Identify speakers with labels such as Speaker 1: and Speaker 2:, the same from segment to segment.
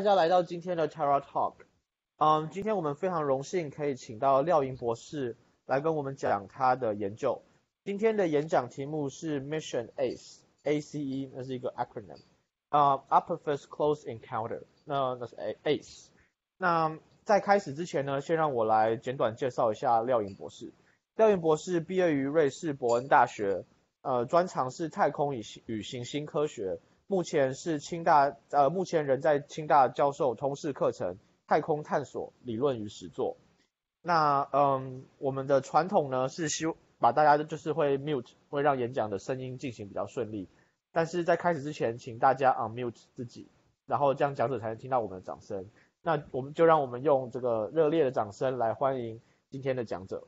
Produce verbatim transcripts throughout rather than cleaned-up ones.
Speaker 1: 大家来到今天的 Terra Talk。嗯，今天我们非常荣幸可以请到廖莹博士来跟我们讲他的研究。今天的演讲题目是 Mission ACE，A C E 那是一个 acronym， 啊、uh, Apophis Close Encounter， 那那是 A C E。那在开始之前呢，先让我来简短介绍一下廖莹博士。廖莹博士毕业于瑞士伯恩大学，呃，专长是太空与与行星科学。目前是清大，呃，目前仍在清大教授通识课程《太空探索理论与实作》。那，嗯，我们的传统呢是希把大家就是会 mute， 会让演讲的声音进行比较顺利。但是在开始之前，请大家 unmute 自己，然后这样讲者才能听到我们的掌声。那我们就让我们用这个热烈的掌声来欢迎今天的讲者。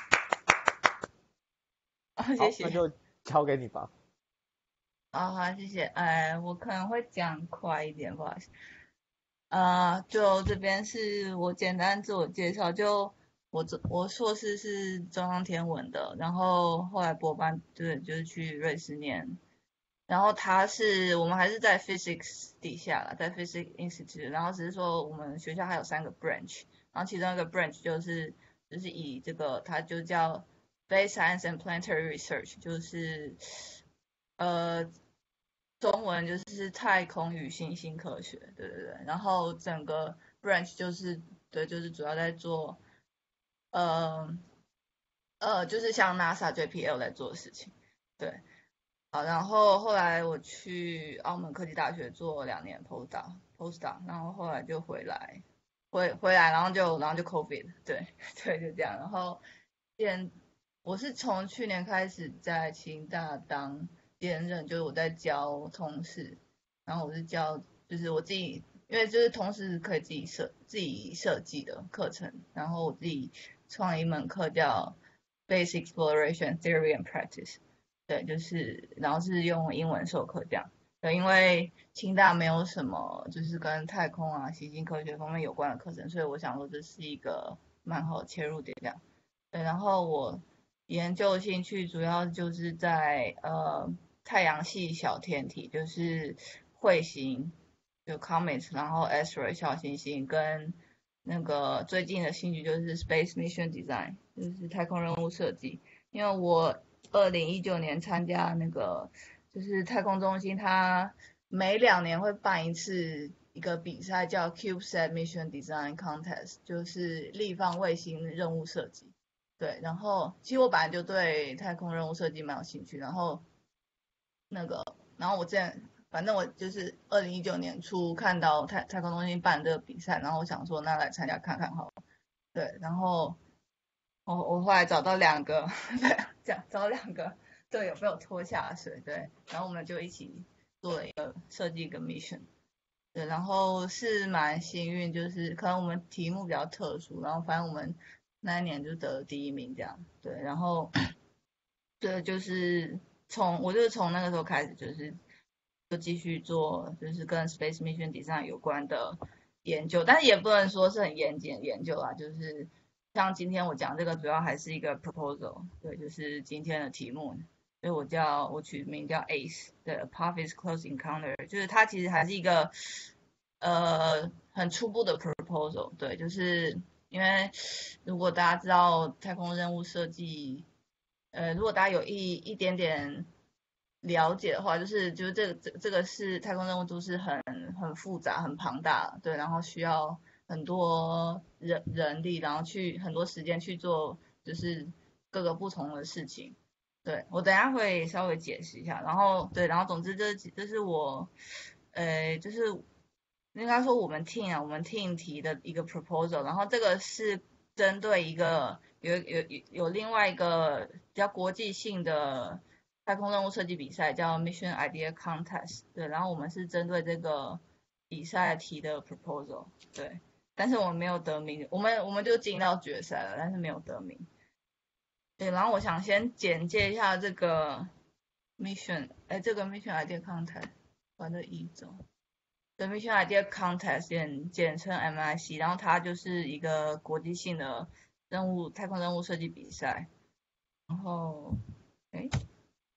Speaker 2: 哦，谢谢。
Speaker 1: 好，那就交给你吧。
Speaker 2: 啊、哦，好，谢谢。哎，我可能会讲快一点，不好意思。呃，就这边是我简单自我介绍，就我我硕士是中央天文的，然后后来博班对就是去瑞士念，然后他是我们还是在 physics 底下啦，在 physics institute，然后只是说我们学校还有三个 branch， 然后其中一个 branch 就是就是以这个它就叫 Space Science and Planetary Research， 就是呃。中文就是太空与行星科学，对对对，然后整个 branch 就是对，就是主要在做，呃呃，就是像 NASA J P L 在做的事情，对，好，然后后来我去澳门科技大学做两年 postdoc，postdoc，然后后来就回来，回回来，然后就然后就 COVID，对对，就这样，然后现我是从去年开始在清大当。兼任就是我在教通识，然后我是教就是我自己，因为就是通识可以自己设自己设计的课程，然后我自己创了一门课叫 Basic Exploration Theory and Practice， 对，就是然后是用英文授课这样，对，因为清大没有什么就是跟太空啊、行星科学方面有关的课程，所以我想说这是一个蛮好的切入点这样，对，然后我研究兴趣主要就是在呃。太阳系小天体就是彗星，就 comets， 然后 asteroid 小行星跟那个最近的兴趣就是 space mission design， 就是太空任务设计。因为我二零一九年参加那个就是太空中心，它每两年会办一次一个比赛叫 CubeSat Mission Design Contest， 就是立方卫星任务设计。对，然后其实我本来就对太空任务设计蛮有兴趣，然后。那个，然后我之前，反正我就是二零一九年初看到太太空中心办这个比赛，然后我想说那来参加看看好了，对，然后我我后来找到两个，对，这样找到两个队友被我拖下水，对，然后我们就一起做了一个设计一个 mission， 对，然后是蛮幸运，就是可能我们题目比较特殊，然后反正我们那一年就得了第一名这样，对，然后这就是从我就是从那个时候开始，就是就继续做就是跟 space mission design 有关的研究，但是也不能说是很严谨的研究啦，就是像今天我讲这个主要还是一个 proposal， 对，就是今天的题目，所以我叫我取名叫 A C E， 对 Apophis Close Encounter， 就是它其实还是一个呃很初步的 proposal， 对，就是因为如果大家知道太空任务设计。呃，如果大家有一一点点了解的话，就是就是这个这这个是太空任务都是很很复杂、很庞大，对，然后需要很多人人力，然后去很多时间去做，就是各个不同的事情。对，我等一下会稍微解释一下，然后对，然后总之这这是我，呃，就是应该说我们 team 啊，我们 team 提的一个 proposal，然后这个是针对一个有有有有另外一个比较国际性的太空任务设计比赛叫 Mission Idea Contest， 对，然后我们是针对这个比赛提的 proposal， 对，但是我们没有得名，我们我们就进到决赛了，但是没有得名。对，然后我想先简介一下这个 mission， 哎，这个 mission idea contest， 玩的一种。The Mission Idea Contest 简简称 M I C， 然后它就是一个国际性的任务太空任务设计比赛。然后，哎，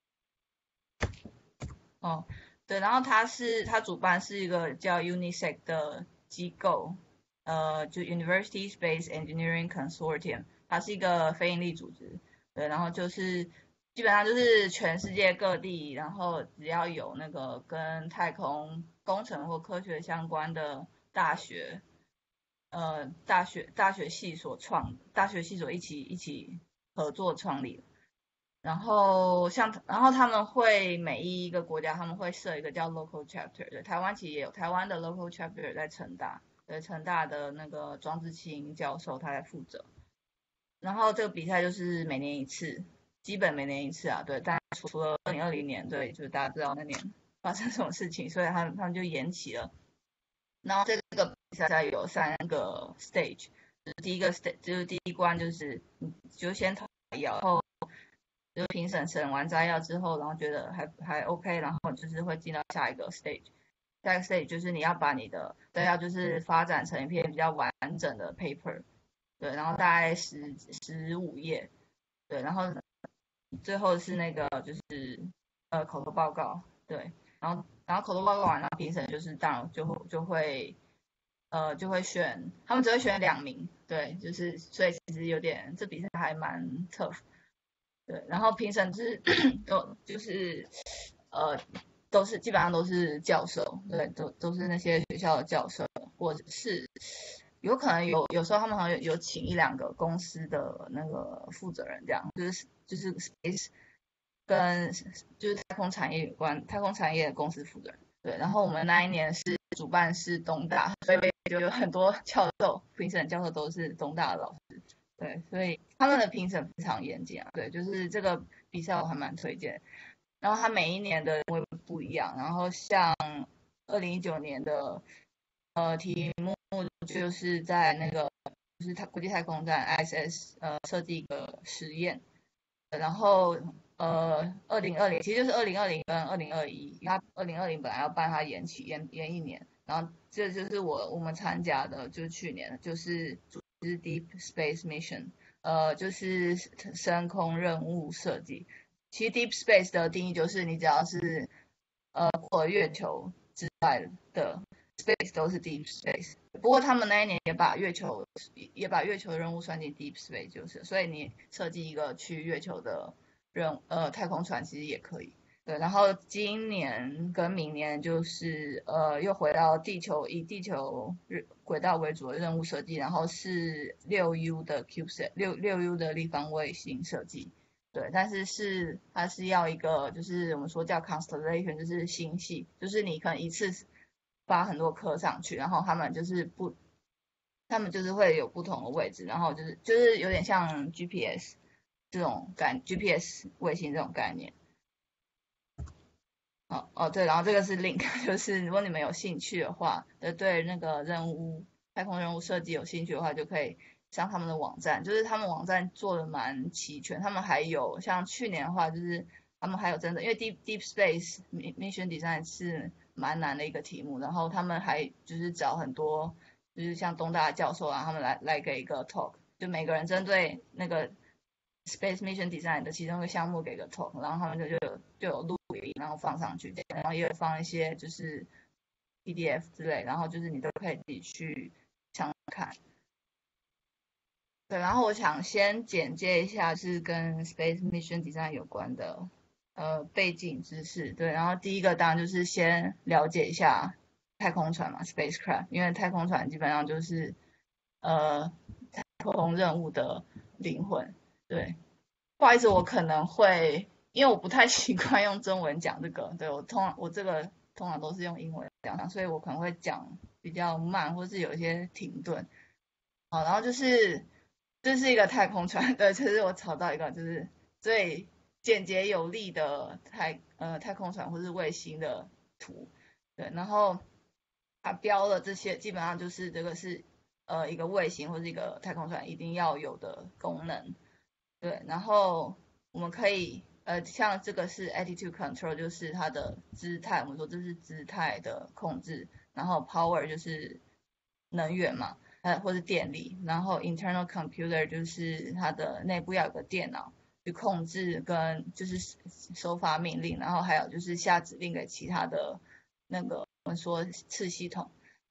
Speaker 2: 哦，对，然后它是它主办是一个叫 UNISEC 的机构，呃，就 University Space Engineering Consortium， 它是一个非营利组织，对，然后就是基本上就是全世界各地，然后只要有那个跟太空工程或科学相关的大学，呃，大学大学系所创，大学系所一起一起合作创立。然后像，然后他们会每一个国家他们会设一个叫 local chapter，对，台湾其实也有台湾的 local chapter 在成大，对，成大的那个庄志清教授他在负责。然后这个比赛就是每年一次，基本每年一次啊，对，但除了二零二零年，对，就是大家知道那年发生什么事情，所以他们他们就延期了。然后这个比赛有三个 stage， 就是第一个 stage 就是第一关就是你就先投药，然后就评审审完摘要之后，然后觉得还还 OK， 然后就是会进到下一个 stage。下一个 stage 就是你要把你的摘要就是发展成一篇比较完整的 paper， 对，然后大概十十五页，对，然后最后是那个就是呃口头报告，对，然后然后口头报告完，然后评审就是当然就会就会呃就会选，他们只会选两名，对，就是所以其实有点这比赛还蛮 tough。对，然后评审是都就是呃都是基本上都是教授，对，都都是那些学校的教授，或者是有可能有有时候他们好像有有请一两个公司的那个负责人，这样就是就是 space 跟就是太空产业有关，太空产业的公司负责人。对，然后我们那一年是主办是东大，所以就有很多教授，评审教授都是东大的老师。对，所以他们的评审非常严谨啊。对，就是这个比赛我还蛮推荐。然后他每一年的会不一样。然后像二零一九年的呃题目就是在那个就是它国际太空站 I S S 呃设计一个实验。然后呃二零二零其实就是二零二零跟二零二一，他二零二零本来要办，他延期延延一年。然后这就是我我们参加的，就是去年就是就是 Deep Space Mission， 呃，就是深空任务设计。其实 Deep Space 的定义就是你只要是呃过月球之外的 Space 都是 Deep Space。不过他们那一年也把月球也把月球任务算进 Deep Space， 就是所以你设计一个去月球的任呃太空船其实也可以。对，然后今年跟明年就是呃又回到地球，以地球轨道为主的任务设计，然后是六 U 的 CubeSat 六六 U 的立方卫星设计。对，但是是它是要一个就是我们说叫 constellation， 就是星系，就是你可能一次发很多颗上去，然后他们就是不，他们就是会有不同的位置，然后就是就是有点像 G P S 这种概 G P S 卫星这种概念。哦哦对，然后这个是 link， 就是如果你们有兴趣的话，呃对那个任务太空任务设计有兴趣的话，就可以上他们的网站，就是他们网站做的蛮齐全，他们还有像去年的话，就是他们还有真的，因为 Deep Deep Space Mission Design 是蛮难的一个题目，然后他们还就是找很多就是像东大教授啊，他们来来给一个 talk， 就每个人针对那个 Space Mission Design 的其中一个项目给个 talk， 然后他们就就就有录影，然后放上去，然后也有放一些就是 P D F 之类，然后就是你都可以自己去想看。对，然后我想先简介一下是跟 Space Mission Design 有关的呃背景知识。对，然后第一个当然就是先了解一下太空船嘛 ，spacecraft， 因为太空船基本上就是呃太空任务的灵魂。对，不好意思，我可能会，因为我不太习惯用中文讲这个，对，我通我这个通常都是用英文讲，所以我可能会讲比较慢，或是有一些停顿。好，然后就是这是一个太空船，对，就是我找到一个就是最简洁有力的太呃太空船或是卫星的图，对，然后它标了这些，基本上就是这个是呃一个卫星或是一个太空船一定要有的功能。对，然后我们可以呃，像这个是 attitude control， 就是它的姿态，我们说这是姿态的控制，然后 power 就是能源嘛，呃，或是电力，然后 internal computer 就是它的内部要有个电脑去控制跟就是收发命令，然后还有就是下指令给其他的那个我们说次系统。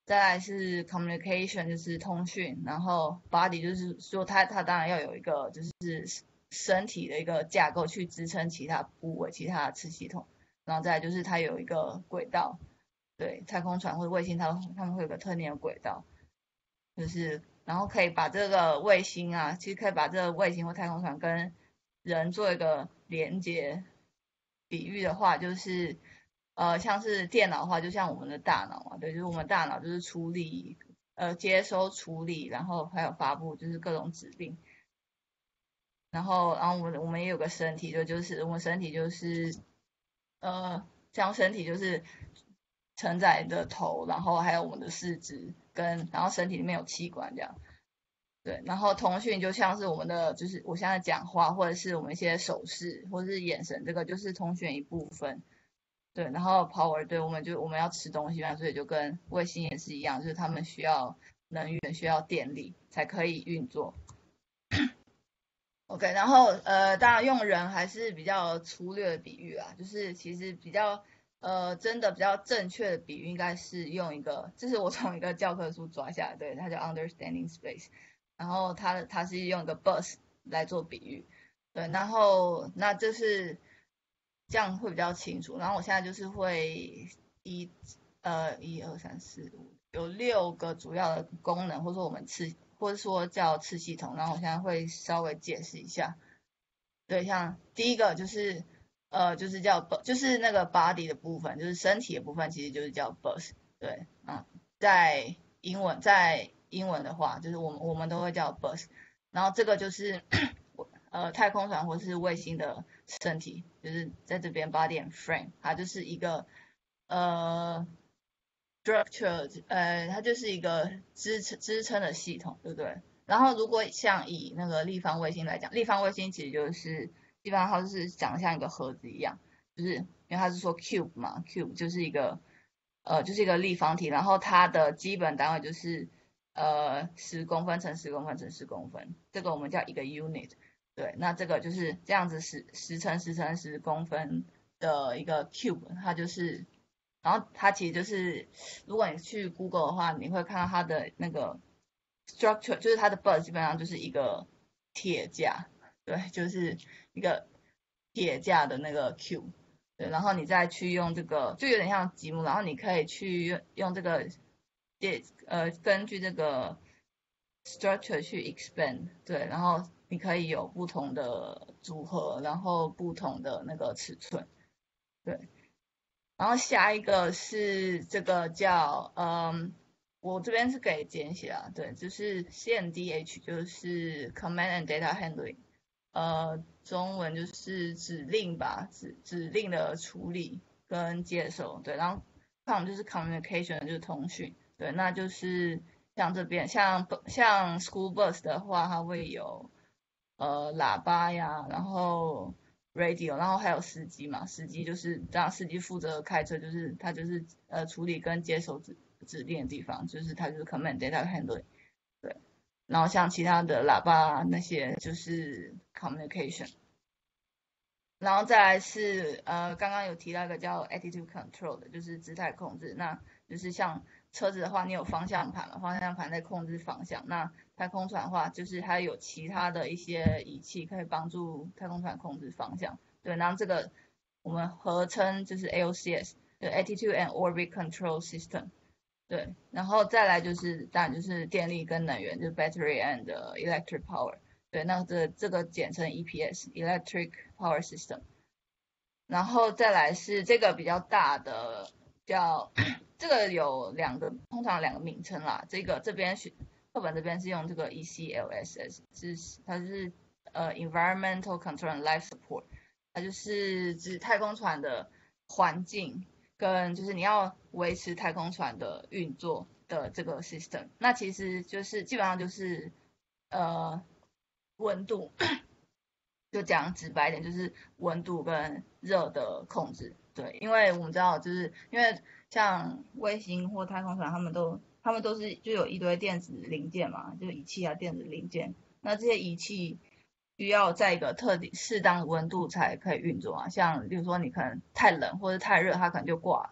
Speaker 2: 再来是 communication 就是通讯，然后 body 就是说它它当然要有一个就是身体的一个架构去支撑其他部位、其他的次系统，然后再来就是它有一个轨道，对，太空船或者卫星它它们会有个特定的轨道，就是然后可以把这个卫星啊，其实可以把这个卫星或太空船跟人做一个连接。比喻的话就是。呃，像是电脑的话，就像我们的大脑嘛，对，就是我们大脑就是处理、呃接收、处理，然后还有发布，就是各种指令。然后，然后我们我们也有个身体，就就是我们身体就是呃，像身体就是承载的头，然后还有我们的四肢跟，然后身体里面有器官这样。对，然后通讯就像是我们的，就是我现在讲话，或者是我们一些手势，或者是眼神，这个就是通讯一部分。对，然后 power 对，我们就我们要吃东西嘛，所以就跟卫星也是一样，就是他们需要能源、需要电力才可以运作。OK， 然后呃，当然用人还是比较粗略的比喻啊，就是其实比较呃真的比较正确的比喻应该是用一个，这是我从一个教科书抓下来，对，它叫 Understanding Space， 然后它它是用一个 bus 来做比喻，对，然后那这是。这样会比较清楚。然后我现在就是会一呃一二三四五有六个主要的功能，或者说我们次或者说叫次系统。然后我现在会稍微解释一下。对，像第一个就是呃就是叫就是那个 body 的部分，就是身体的部分，其实就是叫 bus。对，嗯，在英文在英文的话，就是我们我们都会叫 bus。然后这个就是呃太空船或是卫星的身体，就是在这边 body and frame， 它就是一个呃 structure， 呃它就是一个支撑支撑的系统，对不对？然后如果像以那个立方卫星来讲，立方卫星其实就是基本上它就是长得像一个盒子一样，就是因为它是说 cube 嘛 ，cube 就是一个呃就是一个立方体，然后它的基本单位就是呃十公分乘十公分乘十公分，这个我们叫一个 unit。对，那这个就是这样子十十乘十乘十公分的一个 cube， 它就是，然后它其实就是，如果你去 Google 的话，你会看到它的那个 structure，就是它的 bus 基本上就是一个铁架，对，就是一个铁架的那个 cube， 对，然后你再去用这个，就有点像积木，然后你可以去用用这个，电呃，根据这个 structure 去 expand， 对，然后你可以有不同的组合，然后不同的那个尺寸，对。然后下一个是这个叫，嗯，我这边是给简写啊，对，就是 C N D H， 就是 Command and Data Handling， 呃，中文就是指令吧，指指令的处理跟接收，对，然后 com 就是 communication， 就是通讯，对，那就是像这边像像 school bus 的话，它会有呃喇叭呀，然后 radio， 然后还有司机嘛，司机就是让司机负责开车，就是他就是呃处理跟接收指指令的地方，就是他就是 command data handling， 对，然后像其他的喇叭那些就是 communication， 然后再来是呃刚刚有提到一个叫 attitude control 的，就是姿态控制，那就是像车子的话，你有方向盘嘛，方向盘在控制方向，那太空船的话，就是它有其他的一些仪器可以帮助太空船控制方向。对，然后这个我们合称就是 A O C S， 就 Attitude and Orbit Control System。对，然后再来就是当然就是电力跟能源，就是 Battery and Electric Power。对，那这这个简称 E P S，Electric Power System。然后再来是这个比较大的叫这个有两个，通常两个名称啦。这个这边学课本这边是用这个 E C L S S， 是它是呃 Environmental Control and Life Support， 它就是指太空船的环境跟就是你要维持太空船的运作的这个 system。那其实就是基本上就是呃温度。就讲直白一点，就是温度跟热的控制。对，因为我们知道，就是因为像卫星或太空船，他们都他们都是就有一堆电子零件嘛，就是仪器啊电子零件。那这些仪器需要在一个特定适当的温度才可以运作啊。像比如说你可能太冷或者太热，它可能就挂了。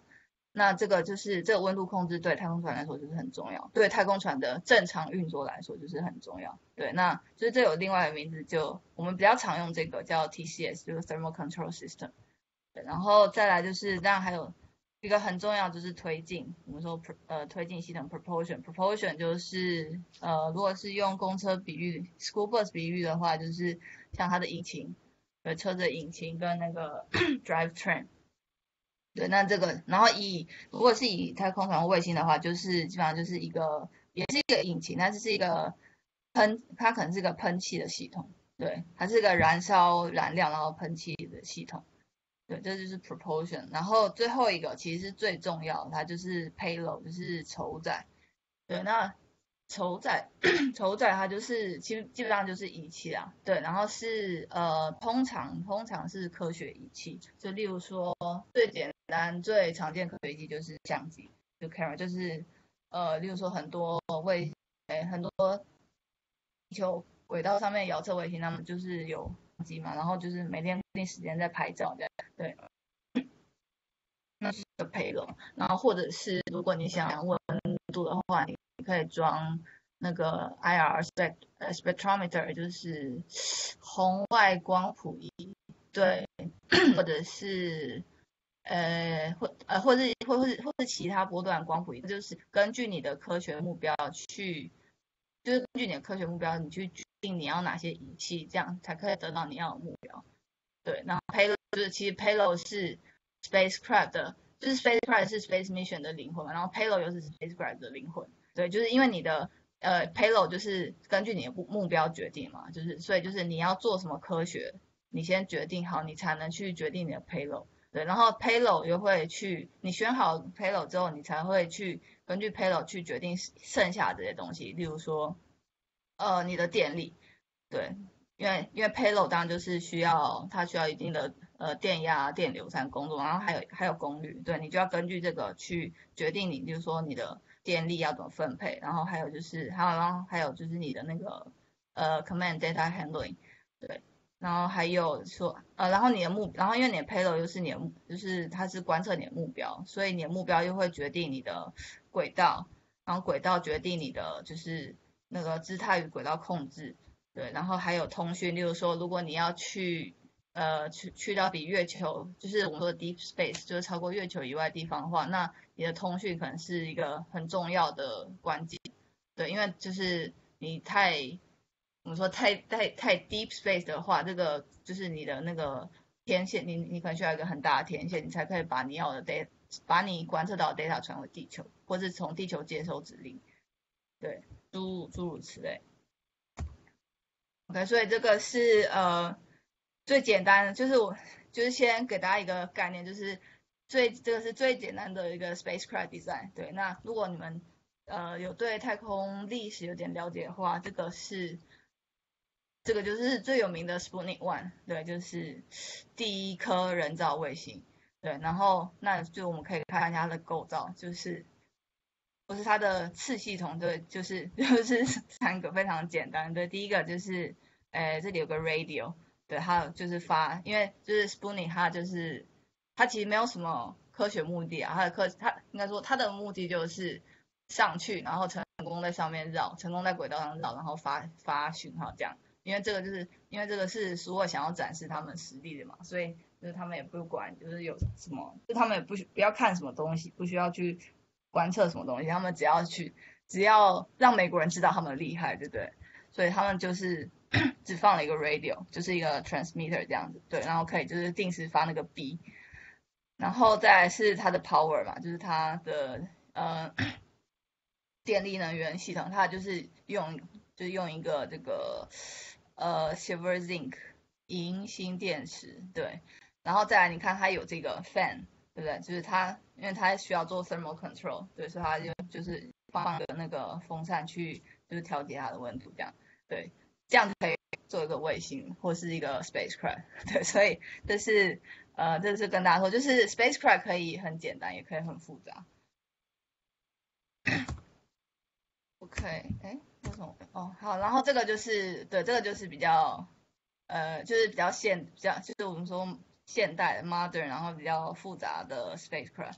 Speaker 2: 那这个就是这个温度控制对太空船来说就是很重要，对太空船的正常运作来说就是很重要。对，那就是这有另外的名字，就我们比较常用这个叫 T C S， 就是 Thermal Control System。对，然后再来就是当然还有一个很重要就是推进，我们说呃推进系统 propulsion，propulsion 就是呃如果是用公车比喻 school bus 比喻的话，就是像它的引擎，对，车子的引擎跟那个 drive train。对，那这个，然后以如果是以太空船卫星的话，就是基本上就是一个，也是一个引擎，但是是一个喷，它可能是一个喷气的系统，对，它是一个燃烧燃料然后喷气的系统，对，这就是 propulsion。然后最后一个其实是最重要的，它就是 payload，就是承载。对，那承载承载它就是基基本上就是仪器啦，对，然后是呃通常通常是科学仪器，就例如说最简单最常见科学仪器就是相机，就 camera，就是呃例如说很多卫诶很多地球轨道上面遥测卫星，他们就是有相机嘛，然后就是每天固定时间在拍照这样，对，那是个 payload，然后或者是如果你想温度的话，你可以装那个 I R spect spectrometer，就是红外光谱仪，对，或者是呃或呃或是或是或是其他波段光谱仪，就是根据你的科学目标去，就是根据你的科学目标，你去决定你要哪些仪器，这样才可以得到你要的目标。对，然后 payload 就是其实 payload 是 spacecraft 的，就是 spacecraft 是 space mission 的灵魂嘛，然后 payload 又是 spacecraft 的灵魂。对，就是因为你的呃 payload 就是根据你的目标决定嘛，就是所以就是你要做什么科学，你先决定好，你才能去决定你的 payload。对，然后 payload 又会去，你选好 payload 之后，你才会去根据 payload 去决定剩下的这些东西，例如说呃你的电力，对，因为因为 payload 当然就是需要它需要一定的呃电压、电流才能工作，然后还有还有功率，对你就要根据这个去决定你，就是说你的电力要怎么分配，然后还有就是还有然后还有就是你的那个呃 command data handling，对，然后还有说呃然后你的目，然后因为你的 payload 又是你的就是它是观测你的目标，所以你的目标又会决定你的轨道，然后轨道决定你的就是那个姿态与轨道控制。对，然后还有通讯，例如说，如果你要去呃去去到比月球，就是我们说的 deep space，就是超过月球以外的地方的话，那你的通讯可能是一个很重要的关键。对，因为就是你太我们说太太太 deep space 的话，这个就是你的那个天线，你你可能需要一个很大的天线，你才可以把你要的 data，把你观测到的 data 传回地球，或是从地球接收指令，对，诸如诸如此类。OK，所以这个是呃最简单的，就是我就是先给大家一个概念，就是最这个是最简单的一个 spacecraft design。对，那如果你们呃有对太空历史有点了解的话，这个是这个就是最有名的 Sputnik One，对，就是第一颗人造卫星。对，然后那就我们可以看一下它的构造，就是不是它的次系统，对，就是就是三个非常简单。对，第一个就是，呃，这里有个 radio，对，它就是发，因为就是 Sputnik 它就是它其实没有什么科学目的啊，它的科它应该说它的目的就是上去，然后成功在上面绕，成功在轨道上绕，然后发发讯号这样。因为这个就是因为这个是所有想要展示他们实力的嘛，所以就是他们也不管就是有什么，就他们也不不要看什么东西，不需要去观测什么东西，他们只要去只要让美国人知道他们厉害，对不对？所以他们就是只放了一个 radio， 就是一个 transmitter 这样子，对，然后可以就是定时发那个 B， 然后再来是它的 power 嘛，就是它的呃电力能源系统，它就是用就是用一个这个呃 silver zinc 银锌电池，对，然后再来你看它有这个 fan， 对不对？就是它因为它需要做 thermal control， 对，所以它就就是放个那个风扇去就是调节它的温度，这样，对，这样就可以做一个卫星或是一个 spacecraft， 对，所以这是呃这是跟大家说，就是 spacecraft 可以很简单，也可以很复杂。OK，哎，为什么？哦，好，然后这个就是对，这个就是比较呃，就是比较现比较就是我们说现代的 modern，然后比较复杂的 spacecraft。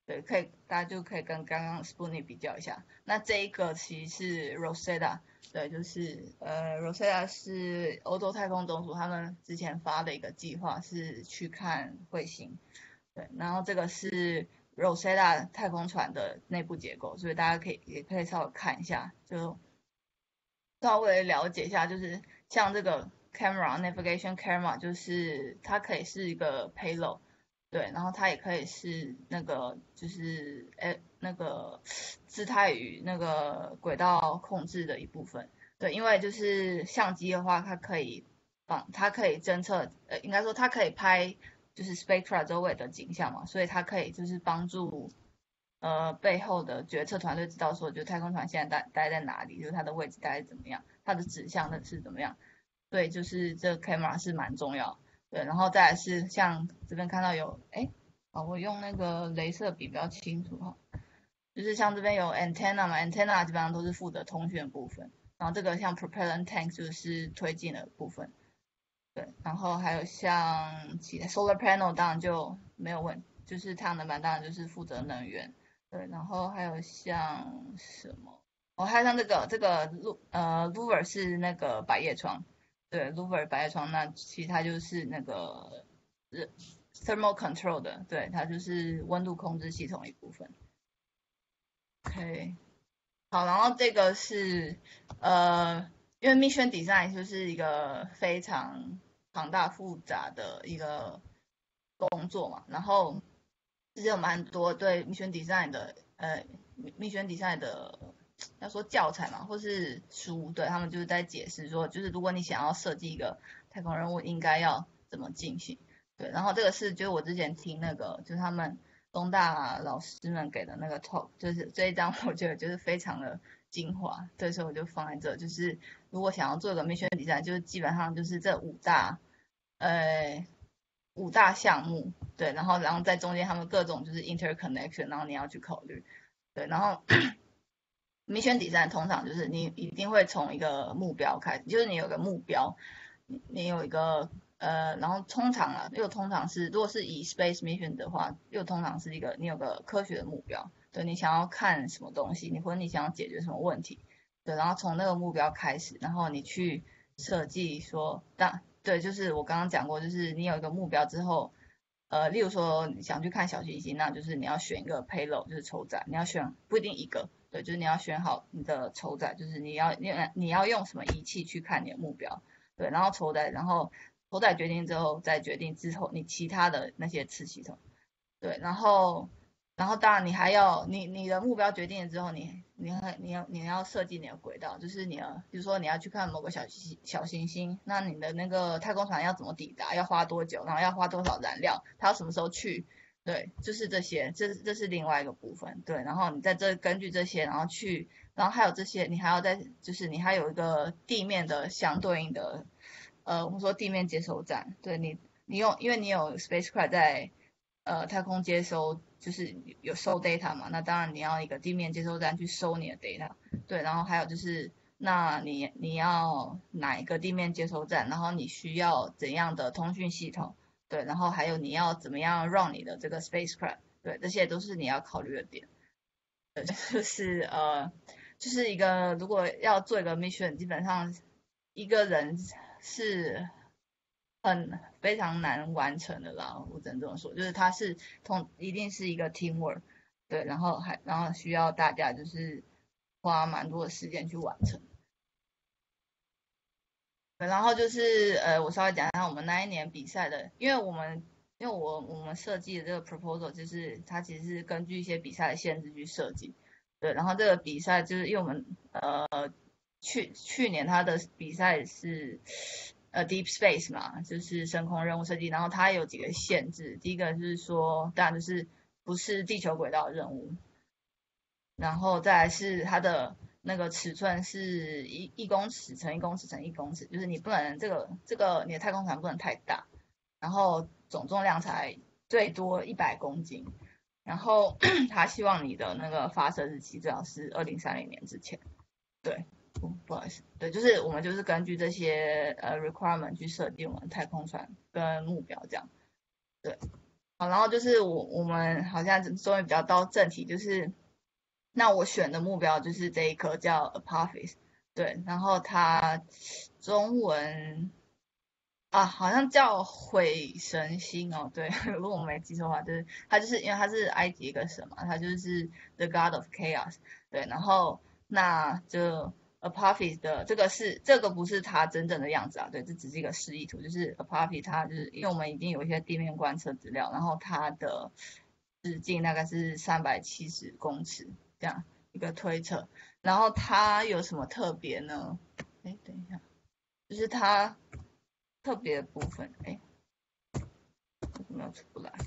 Speaker 2: 对，可以大家就可以跟刚刚 Sputnik 比较一下。那这一个其实是 Rosetta， 对，就是呃 Rosetta 是欧洲太空总署他们之前发的一个计划，是去看彗星。对，然后这个是 Rosetta 太空船的内部结构，所以大家可以也可以稍微看一下，就稍微了解一下，就是像这个 camera navigation camera，就是它可以是一个 payload。对，然后它也可以是那个，就是诶那个姿态与那个轨道控制的一部分。对，因为就是相机的话，它可以帮，它可以侦测，呃，应该说它可以拍就是 spectra 周围的景象嘛，所以它可以就是帮助呃背后的决策团队知道说，就太空船现在待待在哪里，就是它的位置大概怎么样，它的指向的是怎么样。对，就是这个 camera 是蛮重要。对，然后再来是像这边看到有，哎，啊，我用那个镭射笔比较清楚哈，就是像这边有 antenna 嘛，antenna 基本上都是负责通讯部分，然后这个像 propellant tank 就是推进的部分。对，然后还有像其他 solar panel 当然就没有问，就是太阳能板当然就是负责能源。对，然后还有像什么，哦，还有像这个这个路呃 louver 是那个百叶窗。对，louver 百叶窗，那其实它就是那个呃 thermal control 的，对，它就是温度控制系统一部分。OK，好，然后这个是呃，因为 mission design 就是一个非常庞大复杂的一个工作嘛，然后其实有蛮多对 mission design 的呃 mission design 的要说教材嘛，或是书，对他们就是在解释说，就是如果你想要设计一个太空任务，应该要怎么进行。对，然后这个是就是我之前听那个就是他们东大老师们给的那个 talk，就是这一章我觉得就是非常的精华，对，所以我就放在这。就是如果想要做一个 mission design，就是基本上就是这五大呃五大项目，对，然后然后在中间他们各种就是 interconnection，然后你要去考虑。对，然后 mission design 通常就是你一定会从一个目标开始，就是你有个目标，你你有一个呃，然后通常啊，又通常是如果是以 space mission 的话，又通常是一个你有个科学的目标，对你想要看什么东西，你或者你想要解决什么问题，对，然后从那个目标开始，然后你去设计说，当对，就是我刚刚讲过，就是你有一个目标之后。呃，例如说你想去看小行星，那就是你要选一个 payload，就是筹载，你要选不一定一个，对，就是你要选好你的筹载，就是你要你你要用什么仪器去看你的目标，对，然后筹载，然后筹载决定之后再决定之后你其他的那些次系统，对，然后然后当然你还要你你的目标决定了之后，你你还你要你要设计你的轨道，就是你要比如说你要去看某个小行小行星，那你的那个太空船要怎么抵达，要花多久，然后要花多少燃料，它要什么时候去，对，就是这些，这这是另外一个部分，对，然后你在这根据这些，然后去，然后还有这些，你还要在就是你还有一个地面的相对应的，呃，我们说地面接收站，对你你用因为你有 spacecraft 在。呃太空接收就是有收 data 嘛，那当然你要一个地面接收站去收你的 data，对，然后还有就是那你你要哪一个地面接收站，然后你需要怎样的通讯系统，对，然后还有你要怎么样让你的这个 spacecraft，对，这些都是你要考虑的点，对，就是呃就是一个如果要做一个 mission，基本上一个人是很非常难完成的啦，我只能这么说，就是它是同一定是一个 teamwork，对，然后还然后需要大家就是花蛮多的时间去完成。对，然后就是呃，我稍微讲一下我们那一年比赛的，因为我们因为我我们设计的这个 proposal 就是它其实是根据一些比赛的限制去设计，对，然后这个比赛就是因为我们呃去去年它的比赛是呃 Deep Space 嘛，就是深空任务设计，然后它有几个限制，第一个就是说，当然就是不是地球轨道的任务，然后再来是它的那个尺寸是一一公尺乘一公尺乘一公尺，就是你不能这个这个你的太空船不能太大，然后总重量才最多一百公斤，然后他希望你的那个发射日期最好是二零三零年之前，对。不不好意思，对，就是我们就是根据这些呃 requirement 去设定我们太空船跟目标这样，对。 好，然后就是我我们好像终于比较到正题，就是那我选的目标就是这一颗叫 Apophis，对，然后它中文啊好像叫毁神星哦，对，如果我没记错的话，就是它就是因为它是埃及一个神嘛，它就是 The God of Chaos，对，然后那就 Apophis 的这个是这个不是它真正的样子啊，对，这只是一个示意图，就是 Apophis 它就是因为我们已经有一些地面观测资料，然后它的直径大概是三百七十公尺这样一个推测，然后它有什么特别呢？哎，等一下，就是它特别的部分，哎，为什么要出不来？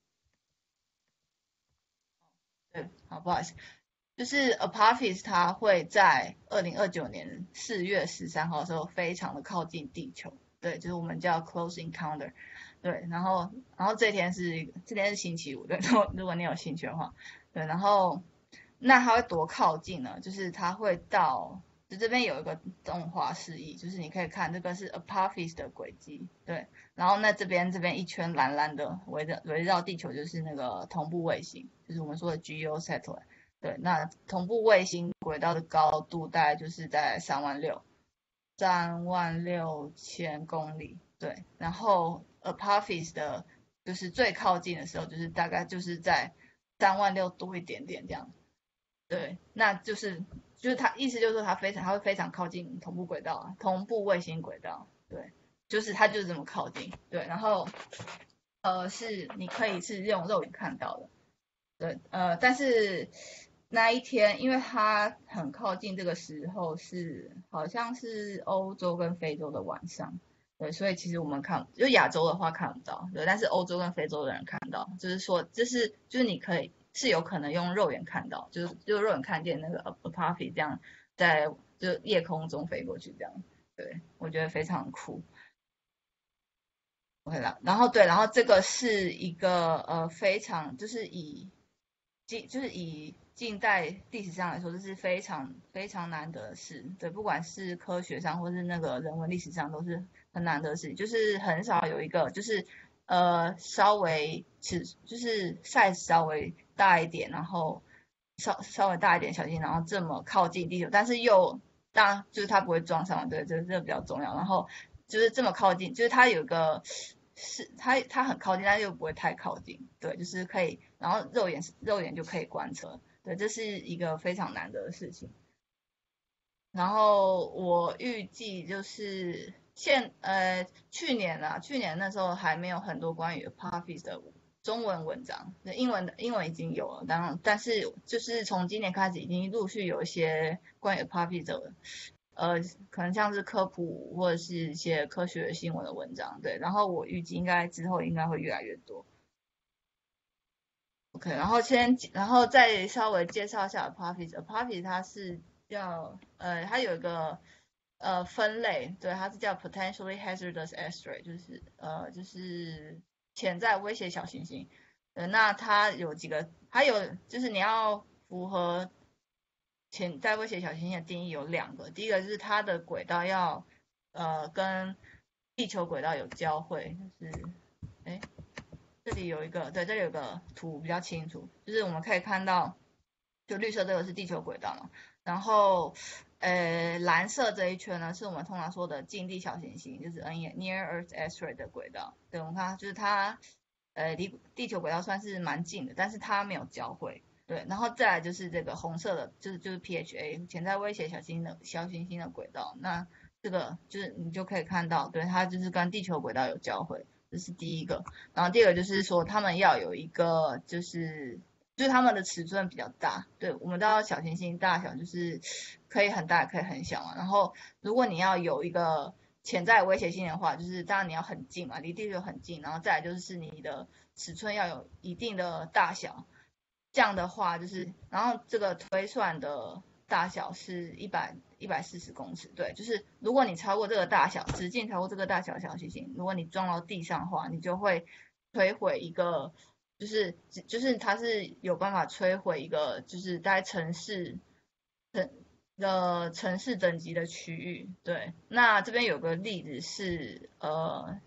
Speaker 2: 对，好，不好意思，就是 Apophis 它会在二零二九年四月十三号的时候非常的靠近地球，对，就是我们叫 close encounter，对，然后然后这天是这天是星期五，对，如果你有兴趣的话，对，然后那它会多靠近呢？就是它会到，就这边有一个动画示意，就是你可以看这个是 Apophis 的轨迹，对，然后那这边这边一圈蓝蓝的围着围绕地球就是那个同步卫星，就是我们说的 Geo satellite。对，那同步卫星轨道的高度大概就是在三万六，三万六千公里。对，然后 Apophis 的，就是最靠近的时候，就是大概就是在三万六多一点点这样。对，那就是就是它意思就是说它非常它会非常靠近同步轨道啊，同步卫星轨道。对，就是它就是这么靠近。对，然后呃是你可以是用肉眼看到的。对，呃，但是那一天，因为它很靠近这个时候是好像是欧洲跟非洲的晚上，对，所以其实我们看，就亚洲的话看不到，对，但是欧洲跟非洲的人看到，就是说，这是就是你可以是有可能用肉眼看到，就是就是肉眼看见那个 Apophis 这样在就夜空中飞过去这样，对，我觉得非常酷。OK 了，然后对，然后这个是一个呃非常就是以近就是以近代历史上来说，这是非常非常难得的事。对，不管是科学上或是那个人文历史上，都是很难得的事。就是很少有一个就是呃稍微尺就是 size 稍微大一点，然后稍稍微大一点小心，然后这么靠近地球，但是又当然就是它不会撞上，对，这这比较重要。然后就是这么靠近，就是它有一个是它它很靠近，但是又不会太靠近，对，就是可以，然后肉眼肉眼就可以观测，对，这是一个非常难得的事情。然后我预计就是现呃去年啊，去年那时候还没有很多关于 Apophis 的中文文章，英文的英文已经有了，当然但是就是从今年开始已经陆续有一些关于 Apophis 的呃可能像是科普或者是一些科学新闻的文章，对，然后我预计应该之后应该会越来越多。OK，然后先，然后再稍微介绍一下 Apophis。Apophis 它是叫呃，它有一个呃分类，对，它是叫 potentially hazardous asteroid，就是呃就是潜在威胁小行星。呃，那它有几个，它有就是你要符合潜在威胁小行星的定义有两个，第一个就是它的轨道要呃跟地球轨道有交汇，就是哎这里有一个，对，这里有个图比较清楚，就是我们可以看到，就绿色这个是地球轨道嘛，然后，呃，蓝色这一圈呢是我们通常说的近地小行星，就是 Near Earth Asteroid 的轨道。对，我们看就是它，呃，离地球轨道算是蛮近的，但是它没有交汇。对，然后再来就是这个红色的，就是就是 P H A 潜在威胁小行星的小行星的轨道，那这个就是你就可以看到，对，它就是跟地球轨道有交汇，这是第一个。然后第二个就是说，他们要有一个，就是就是他们的尺寸比较大。对，我们知道小行星大小就是可以很大，也可以很小嘛。然后如果你要有一个潜在威胁性的话，就是当然你要很近嘛，离地球很近，然后再来就是你的尺寸要有一定的大小。这样的话就是，然后这个推算的大小是一百一百四十公尺，对，就是如果你超过这个大小，直径超过这个大小的小行星，如果你撞到地上的话，你就会摧毁一个，就是就是它是有办法摧毁一个，就是在城市城的城市等级的区域，对。那这边有个例子是，呃，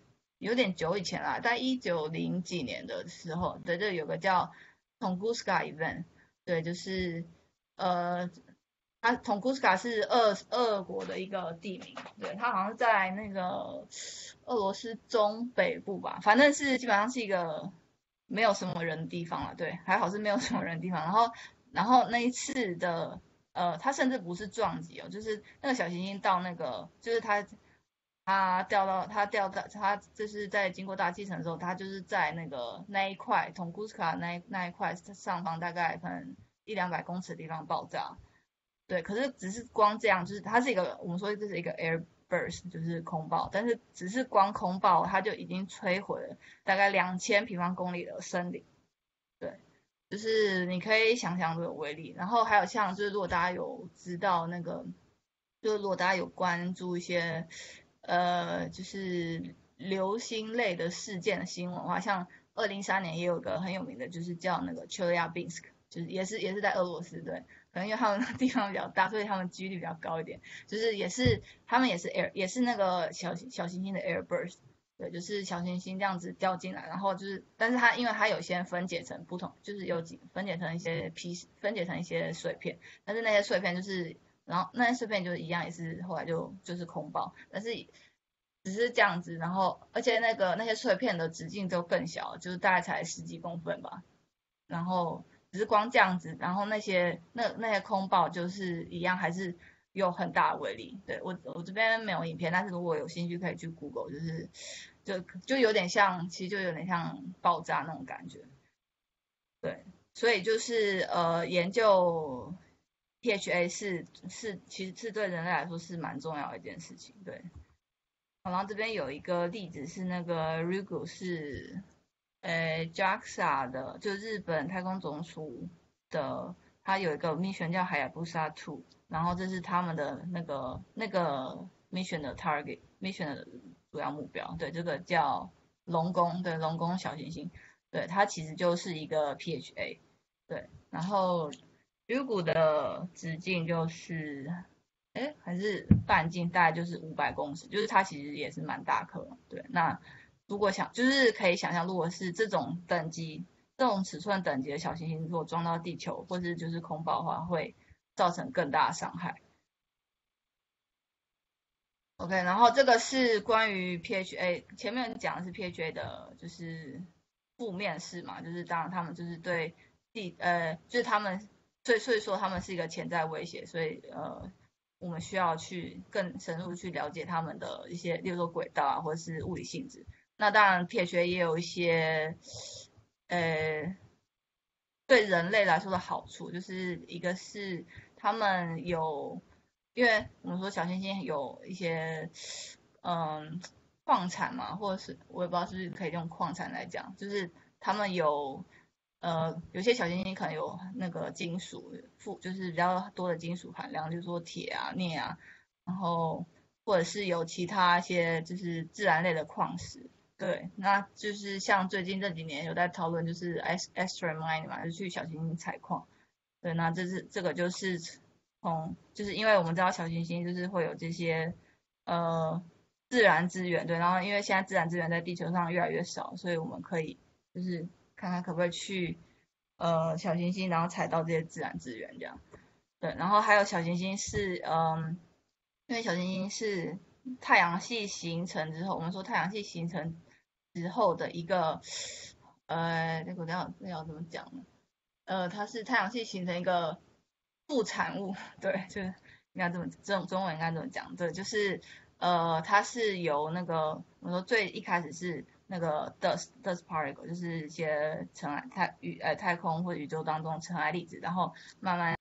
Speaker 2: 有点久以前啦，在一九零几年的时候，对，这有个叫 Tunguska Event， 对，就是呃，它 Tunguska 是俄俄国的一个地名，对，它好像在那个俄罗斯中北部吧，反正是基本上是一个没有什么人的地方了，对，还好是没有什么人的地方。然后，然后那一次的呃，它甚至不是撞击哦，就是那个小行星到那个，就是它它掉到它掉到它就是在经过大气层的时候，它就是在那个那一块同古斯卡那一那一块上方大概可能一两百公尺的地方爆炸。对，可是只是光这样，就是它是一个我们说这是一个 air burst，就是空爆，但是只是光空爆，它就已经摧毁了大概两千平方公里的森林。对，就是你可以想象这个威力。然后还有像就是如果大家有知道那个，就是如果大家有关注一些呃就是流星类的事件的新闻的话，像二零一三年也有个很有名的，就是叫那个 Chelyabinsk，就是也是也是在俄罗斯，对。可能因为他们地方比较大，所以他们几率比较高一点。就是也是他们也是 air 也是那个小小行星的 air burst，对，就是小行星这样子掉进来，然后就是，但是它因为它有些分解成不同，就是有几分解成一些批，分解成一些碎片，但是那些碎片就是，然后那些碎片就是一样，也是后来就就是空爆，但是只是这样子，然后而且那个那些碎片的直径都更小，就是大概才十几公分吧，然后只是光这样子，然后那些那那些空爆就是一样，还是有很大的威力。对，我我这边没有影片，但是如果有兴趣可以去 Google，就是就就有点像，其实就有点像爆炸那种感觉。对，所以就是呃研究 P H A 是是其实是对人类来说是蛮重要的一件事情。对，然后这边有一个例子是那个 Ryugu 是呃 J A X A 的，就日本太空总署的，它有一个 mission 叫海 a 布 u 二，然后这是他们的那个那个 mission 的 target mission 的主要目标，对，这个叫龙宫，对，龙宫小行星，对，它其实就是一个 P H A， 对，然后 Ryugu 的直径就是哎，还是半径大概就是五百公尺，就是它其实也是蛮大颗。对，那如果想就是可以想象，如果是这种等级、这种尺寸等级的小行星，如果撞到地球或是就是空爆的话，会造成更大的伤害。OK，然后这个是关于 P H A，前面讲的是 P H A 的，就是负面事嘛，就是当然他们就是对地呃，就是他们所以所以说他们是一个潜在威胁，所以呃。我们需要去更深入去了解他们的一些，例如说轨道啊，或者是物理性质。那当然 P H A 也有一些，呃，对人类来说的好处，就是一个是他们有，因为我们说小行星有一些，嗯，矿产嘛，或者是我也不知道是不是可以用矿产来讲，就是他们有。呃，有些小行星可能有那个金属富，就是比较多的金属含量，就是说铁啊、镍啊，然后或者是有其他一些就是自然类的矿石。对，那就是像最近这几年有在讨论，就是 asteroid mining 嘛，就去小行星采矿。对，那这是这个就是从就是因为我们知道小行星就是会有这些呃自然资源，对，然后因为现在自然资源在地球上越来越少，所以我们可以就是看看可不可以去呃小行星，然后采到这些自然资源这样。对，然后还有小行星是嗯，因为小行星是太阳系形成之后，我们说太阳系形成之后的一个呃，那个要那要怎么讲呢？呃，它是太阳系形成一个副产物，对，就是应该这么这种中文应该怎么讲？对，就是呃，它是由那个我说最一开始是那个 dust dust particle，就是一些尘埃太宇呃太空或宇宙当中尘埃粒子，然后慢慢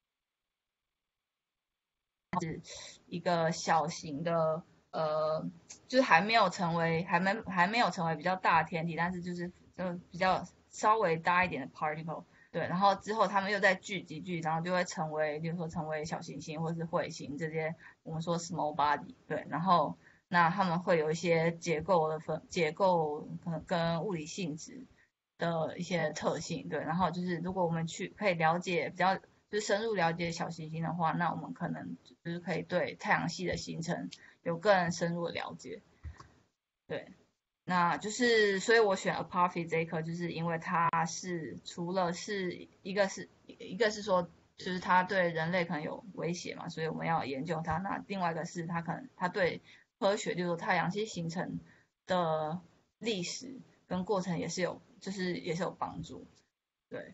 Speaker 2: 一个小型的呃，就是还没有成为还没还没有成为比较大的天体，但是就是就比较稍微大一点的 particle。对，然后之后他们又再聚集聚，然后就会成为，比如说成为小行星或是彗星这些我们说 small body，对，然后那他们会有一些结构的分结构可能跟物理性质的一些特性，对，然后就是如果我们去可以了解比较就是深入了解小行星的话，那我们可能就是可以对太阳系的形成有更深入的了解，对。 那就是所以我选 Apophis 这一颗，就是因为它是除了是一个是一个是说就是它对人类可能有威胁嘛，所以我们要研究它。那另外一个是它可能它对科学，就是说太阳系形成的历史跟过程也是有，就是也是有帮助。对，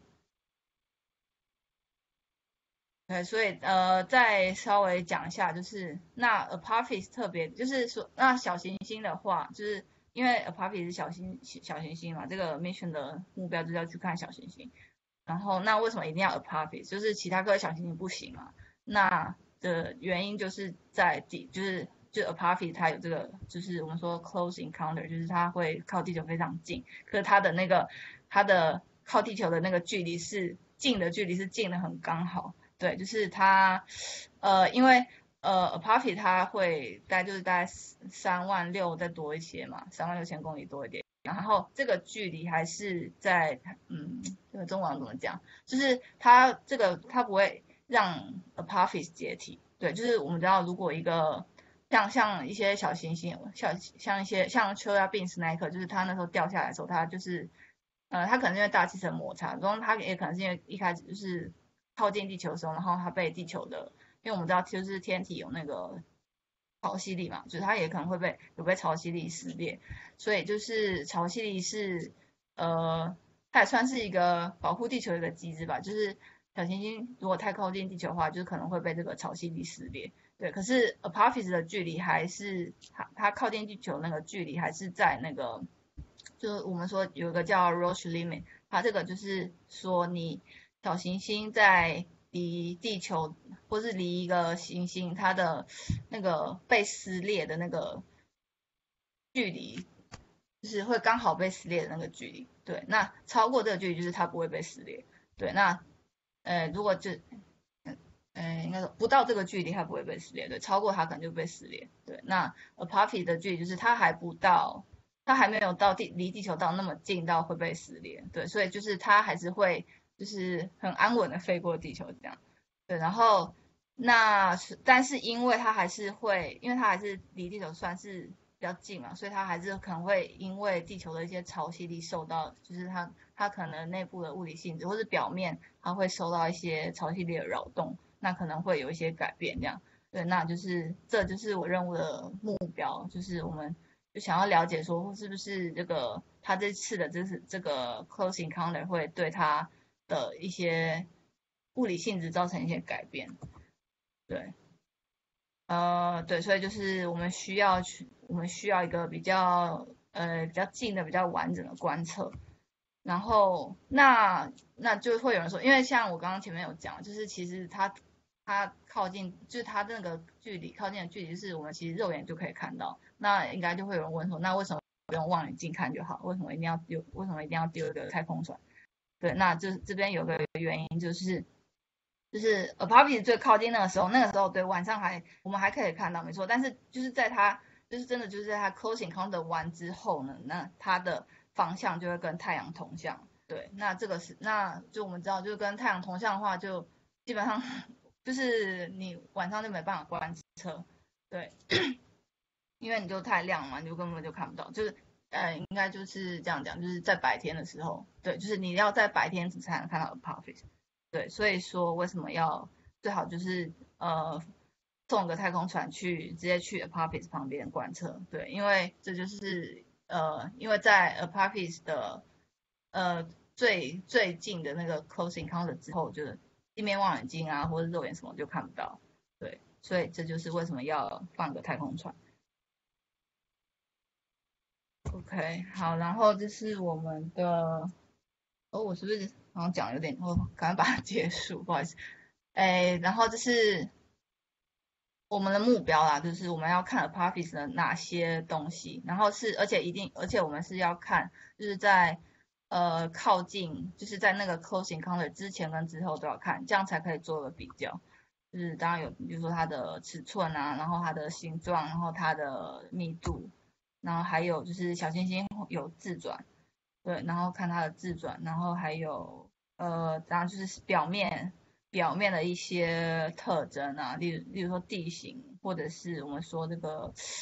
Speaker 2: 对，所以呃，再稍微讲一下，就是那 Apophis 特别，就是说那小行星的话，就是因为 Apophis 是小星小行星嘛，这个 mission 的目标就是要去看小行星。然后那为什么一定要 Apophis？就是其他颗小行星不行嘛？那的原因就是在地，就是就 Apophis 它有这个，就是我们说 close encounter，就是它会靠地球非常近，可是它的那个它的靠地球的那个距离是近的距离是近的很刚好。对，就是它，呃，因为呃 Apophis 它会大概就是大概三万六再多一些嘛，三万六千公里多一点。然后这个距离还是在，嗯，这个中文怎么讲？就是它这个它不会让 Apophis 解体。对，就是我们知道，如果一个像像一些小行星，像像一些像 Chelyabinsk 那一颗，就是它那时候掉下来的时候，它就是呃，它可能因为大气层摩擦，然后它也可能是因为一开始就是靠近地球的时候，然后它被地球的，因为我们知道就是天体有那个潮汐力嘛，就是它也可能会被有被潮汐力撕裂，所以就是潮汐力是呃，它也算是一个保护地球的一个机制吧，就是小行星如果太靠近地球的话，就是可能会被这个潮汐力撕裂。对，可是 Apophis 的距离还是它它靠近地球那个距离还是在那个，就是我们说有一个叫 Roche limit，它这个就是说你小行星在离地球或是离一个行星它的那个被撕裂的那个距离，就是会刚好被撕裂的那个距离。对，那超过这个距离就是它不会被撕裂。对，那呃如果就呃，应该说不到这个距离它不会被撕裂，对，超过它可能就被撕裂。对，那 Apophis 的距离就是它还不到，它还没有到地离地球到那么近到会被撕裂。对，所以就是它还是会就是很安稳的飞过地球这样。对，然后那是但是因为它还是会，因为它还是离地球算是比较近嘛，所以它还是可能会因为地球的一些潮汐力受到，就是它它可能内部的物理性质或是表面它会受到一些潮汐力的扰动。那可能会有一些改变，这样。对，那就是这就是我任务的目标，就是我们就想要了解说，是不是这个他这次的这是这个 close encounter 会对他的一些物理性质造成一些改变。对，呃，对，所以就是我们需要去，我们需要一个比较呃比较近的、比较完整的观测。然后那那就会有人说，因为像我刚刚前面有讲，就是其实它它靠近，就是它那个距离靠近的距离，是我们其实肉眼就可以看到。那应该就会有人问说，那为什么不用望远镜看就好？为什么一定要丢？为什么一定要丢一个太空船？对，那就是这边有个原因，就是就是 Apophis 最靠近那个时候，那个时候对晚上还我们还可以看到，没错。但是就是在它就是真的就是在它 close encounter 完之后呢，那它的方向就会跟太阳同向。对，那这个是那就我们知道，就是跟太阳同向的话，就基本上就是你晚上就没办法观测。对，因为你就太亮嘛，你就根本就看不到。就是呃，应该就是这样讲，就是在白天的时候，对，就是你要在白天才能看到 Apophis。对，所以说为什么要最好就是呃送个太空船去直接去 Apophis 旁边观测。对，因为这就是呃因为在 Apophis 的呃最最近的那个 close encounter 之后，就是地面望远镜啊或者肉眼什么就看不到。对，所以这就是为什么要放个太空船。OK，好，然后这是我们的，哦，我是不是好像讲有点，哦，赶快把它结束，不好意思。哎，然后这是我们的目标啦，就是我们要看 Apophis 的哪些东西，然后是而且一定，而且我们是要看，就是在呃靠近，就是在那个 close encounter 之前跟之后都要看，这样才可以做个比较。就是当然有，比如说它的尺寸啊，然后它的形状，然后它的密度，然后还有就是小行星有自转，对，然后看它的自转，然后还有呃，当然就是表面表面的一些特征啊，例如例如说地形，或者是我们说这个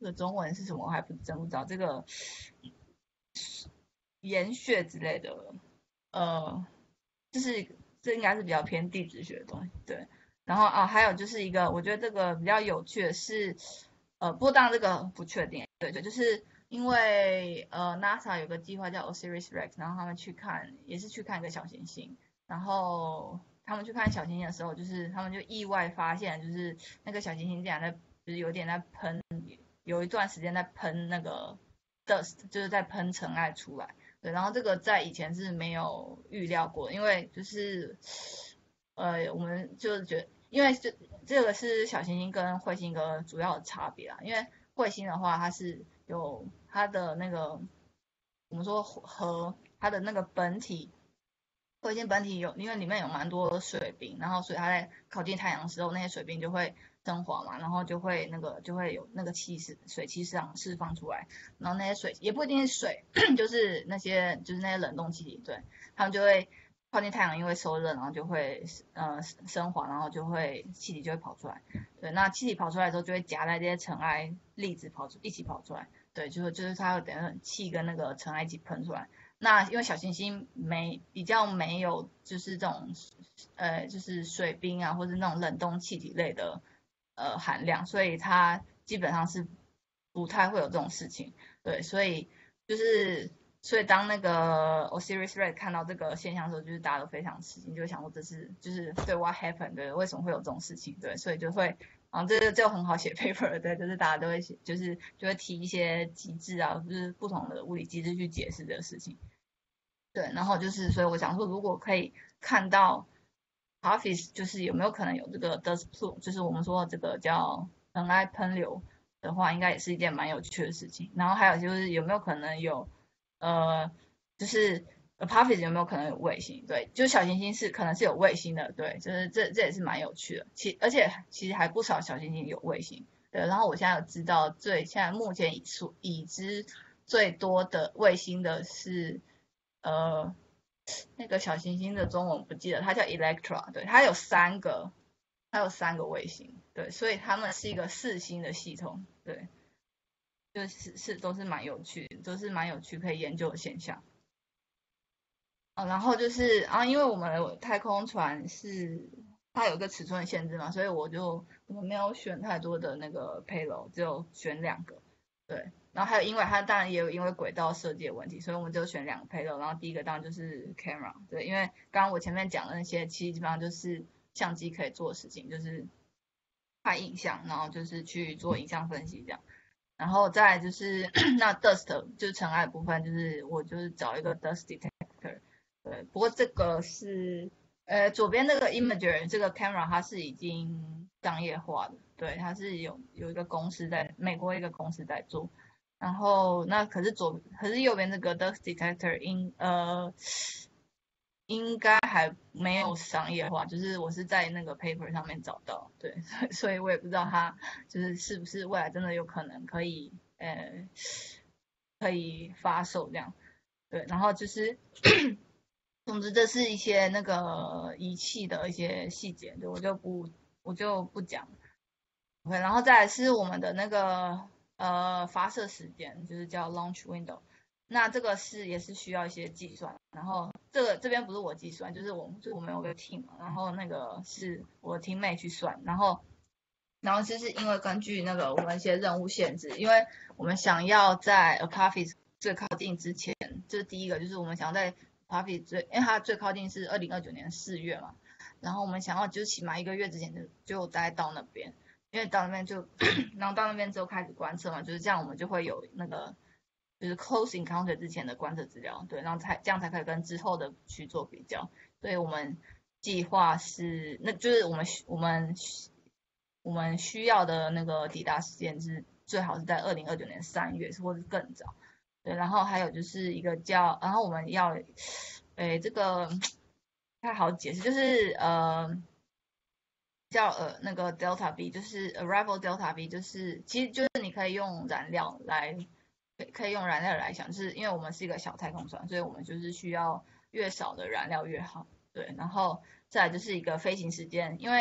Speaker 2: 这个中文是什么我还不真不知道，这个岩穴之类的，呃，就是这应该是比较偏地质学的东西，对。然后啊，还有就是一个我觉得这个比较有趣的是，呃，不过当然这个不确定，对对，就是因为呃 NASA 有个计划叫 Osiris-Rex， 然后他们去看也是去看一个小行星，然后他们去看小行星的时候，就是他们就意外发现，就是那个小行星竟然在就是有点在喷，有一段时间在喷那个 dust， 就是在喷尘埃出来。对，然后这个在以前是没有预料过，因为就是呃，我们就是觉得，因为这这个是小行星跟彗星一个主要的差别啊，因为彗星的话，它是有它的那个我们说核，它的那个本体。彗星本体有，因为里面有蛮多水冰，然后所以它在靠近太阳的时候，那些水冰就会升华嘛，然后就会那个就会有那个气释水气释放释放出来，然后那些水也不一定是水，就是那些就是那些冷冻气体，对，他们就会靠近太阳，因为受热，然后就会呃升华，然后就会气体就会跑出来，对，那气体跑出来之后就会夹在这些尘埃粒子跑出一起跑出来，对，就是就是它会等于气跟那个尘埃一起喷出来。那因为小行星没比较没有就是这种呃就是水冰啊或者那种冷冻气体类的呃含量，所以它基本上是不太会有这种事情。对，所以就是所以当那个 Osiris-Rex 看到这个现象的时候，就是大家都非常吃惊，就会想说这是就是对 what happened， 对，为什么会有这种事情？对，所以就会。然后这个就很好写 paper， 对，就是大家都会写，就是就会提一些机制啊，就是不同的物理机制去解释这个事情。对，然后就是，所以我想说，如果可以看到 Office， 就是有没有可能有这个 dust plume， 就是我们说这个叫尘埃喷流的话，应该也是一件蛮有趣的事情。然后还有就是有没有可能有呃，就是 Apophis 有没有可能有卫星？对，就小行星是可能是有卫星的，对，就是这这也是蛮有趣的。其而且其实还不少小行星有卫星。对，然后我现在有知道最现在目前已出已知最多的卫星的是。呃，那个小行星的中文不记得，它叫 Electra， 对，它有三个，它有三个卫星，对，所以它们是一个四星的系统，对，就是是都是蛮有趣，都是蛮有趣可以研究的现象。哦，然后就是啊，因为我们的太空船是它有一个尺寸限制嘛，所以我就我们没有选太多的那个 payload，只有选两个，对。然后还有因为它当然也有因为轨道设计的问题，所以我们就选两个 payload，然后第一个当然就是 camera， 对，因为刚刚我前面讲的那些其实基本上就是相机可以做的事情，就是拍影像，然后就是去做影像分析这样。然后再来就是那 dust 就是尘埃的部分，就是我就是找一个 dust detector。对，不过这个是，呃，左边那个 imager 这个 camera 它是已经商业化的，对，它是有有一个公司在美国一个公司在做，然后那可是左可是右边这个 dust detector 应呃应该还没有商业化，就是我是在那个 paper 上面找到，对，所以我也不知道它就是是不是未来真的有可能可以呃可以发售这样，对，然后就是。总之，这是一些那个仪器的一些细节，对我就不我就不讲。OK，然后再来是我们的那个呃发射时间，就是叫 launch window。那这个是也是需要一些计算，然后这个这边不是我计算，就是我就我们有个 team，然后那个是我 teammate 去算，然后然后就是因为根据那个我们一些任务限制，因为我们想要在 Apophis 最靠近之前，这是第一个，就是我们想要在Apophis 最，因为它最靠近是二零二九年四月嘛，然后我们想要就是起码一个月之前就就待到那边，因为到那边就，然后到那边之后开始观测嘛，就是这样我们就会有那个就是 close encounter 之前的观测资料，对，然后才这样才可以跟之后的去做比较，所以我们计划是，那就是我们我们我们需要的那个抵达时间是最好是在二零二九年三月或者更早。对，然后还有就是一个叫，然后我们要，诶，这个不太好解释，就是呃，叫呃那个 delta B，就是 arrival delta B，就是其实就是你可以用燃料来，可以用燃料来想，就是因为我们是一个小太空船，所以我们就是需要越少的燃料越好，对，然后再来就是一个飞行时间，因为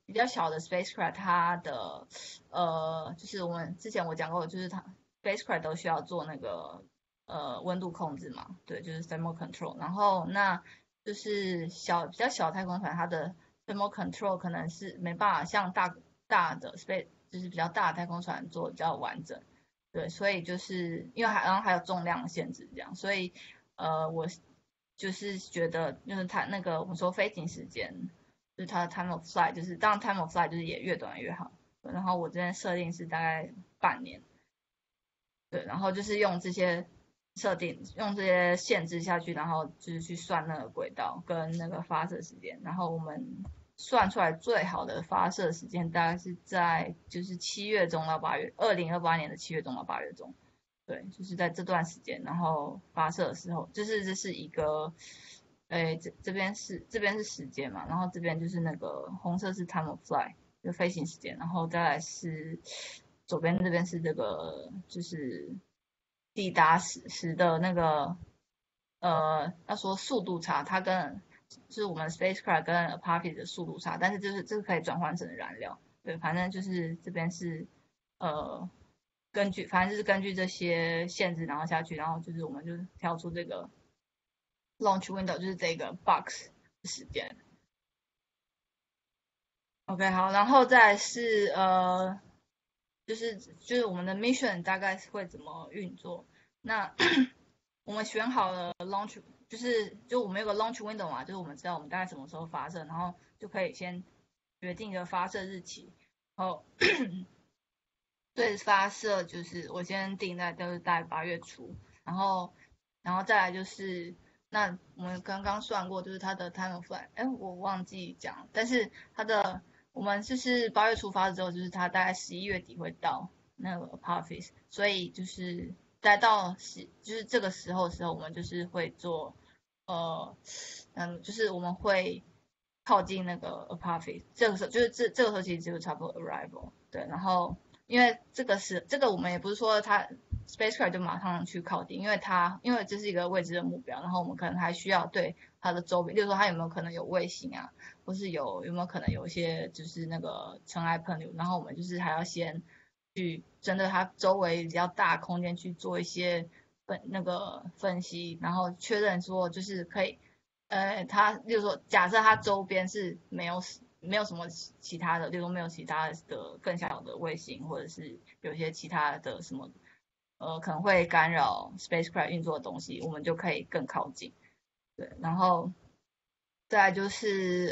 Speaker 2: 比较小的 spacecraft，它的呃，就是我们之前我讲过，就是它 spacecraft 都需要做那个呃温度控制嘛，对，就是 thermal control。然后那就是小比较小的太空船，它的 thermal control 可能是没办法像大大的 space，就是比较大的太空船做比较完整。对，所以就是因为还然后还有重量限制这样，所以呃我就是觉得就是它那个我们说飞行时间。就是它的 time of flight，就是当然 time of flight 就是也越短越好。然后我这边设定是大概半年，对，然后就是用这些设定，用这些限制下去，然后就是去算那个轨道跟那个发射时间，然后我们算出来最好的发射时间大概是在就是七月中到八月，二零二八年的七月中到八月中，对，就是在这段时间，然后发射的时候，就是这是一个。诶，这这边是这边是时间嘛，然后这边就是那个红色是 time of flight，就飞行时间，然后再来是左边这边是这个就是抵达时时的那个呃要说速度差，它跟就是我们 spacecraft 跟 Apophis 的速度差，但是就是这个可以转换成燃料，对，反正就是这边是呃根据反正就是根据这些限制然后下去，然后就是我们就挑出这个。launch window 就是这个 box 的时间。OK， 好，然后再是呃，就是就是我们的 mission 大概会怎么运作？那我们选好了 launch，就是就我们有个 launch window 嘛，就是我们知道我们大概什么时候发射，然后就可以先决定一个发射日期，然后对发射就是我先定在就是在八月初，然后然后再来就是那我们刚刚算过，就是它的 time of flight，哎，我忘记讲，但是它的我们就是八月初发之后，就是它大概十一月底会到那个 Apophis，所以就是待到十就是这个时候的时候，我们就是会做呃嗯，就是我们会靠近那个 Apophis，这个时候就是这这个时候其实就是差不多 arrival，对，然后。因为这个是这个我们也不是说它 spacecraft 就马上去靠近，因为它因为这是一个未知的目标，然后我们可能还需要对它的周边，例如说它有没有可能有卫星啊，或是有有没有可能有一些就是那个尘埃喷流，然后我们就是还要先去针对它周围比较大空间去做一些分那个分析，然后确认说就是可以，呃，它例如说假设它周边是没有没有什么其他的，例如没有其他的更小的卫星，或者是有一些其他的什么，呃，可能会干扰 spacecraft 运作的东西，我们就可以更靠近。对，然后再来就是，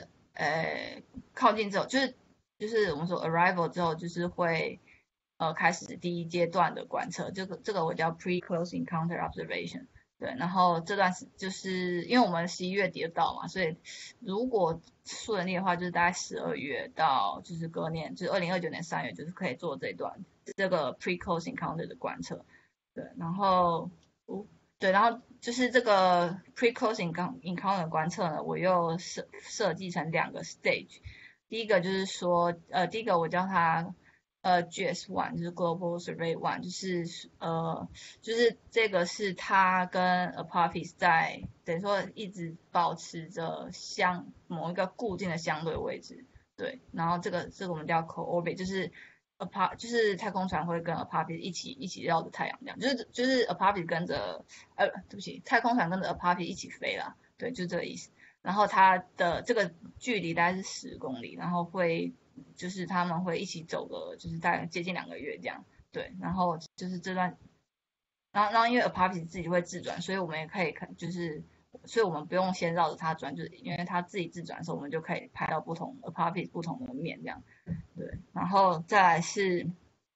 Speaker 2: 呃，靠近之后，就是就是我们说 arrival 之后，就是会呃开始第一阶段的观测，这个这个我叫 pre-close encounter observation。对，然后这段是就是因为我们十一月底就到嘛，所以如果顺利的话，就是大概十二月到就是隔年，就是二零二九年三月，就是可以做这一段这个 pre-close encounter 的观测。对，然后哦，对，然后就是这个 pre-close encounter 的观测呢，我又设设计成两个 stage。第一个就是说，呃，第一个我叫它呃 G S one， 就是 Global Survey One， 就是呃，就是这个是它跟 Apophis 在等于说一直保持着相某一个固定的相对位置，对，然后这个这个我们叫 co-orbit，就是 Apop 就是太空船会跟 Apophis 一起一起绕着太阳这样，就是就是 Apophis 跟着呃对不起，太空船跟着 Apophis 一起飞啦，对，就这个意思。然后它的这个距离大概是十公里，然后会就是他们会一起走个就是大概接近两个月这样，对，然后就是这段，然后然后因为 Apophis 自己会自转，所以我们也可以看就是。所以我们不用先绕着它转，就是因为它自己自转的时候，我们就可以拍到不同 Apophis 不同的面这样，对，然后再来是，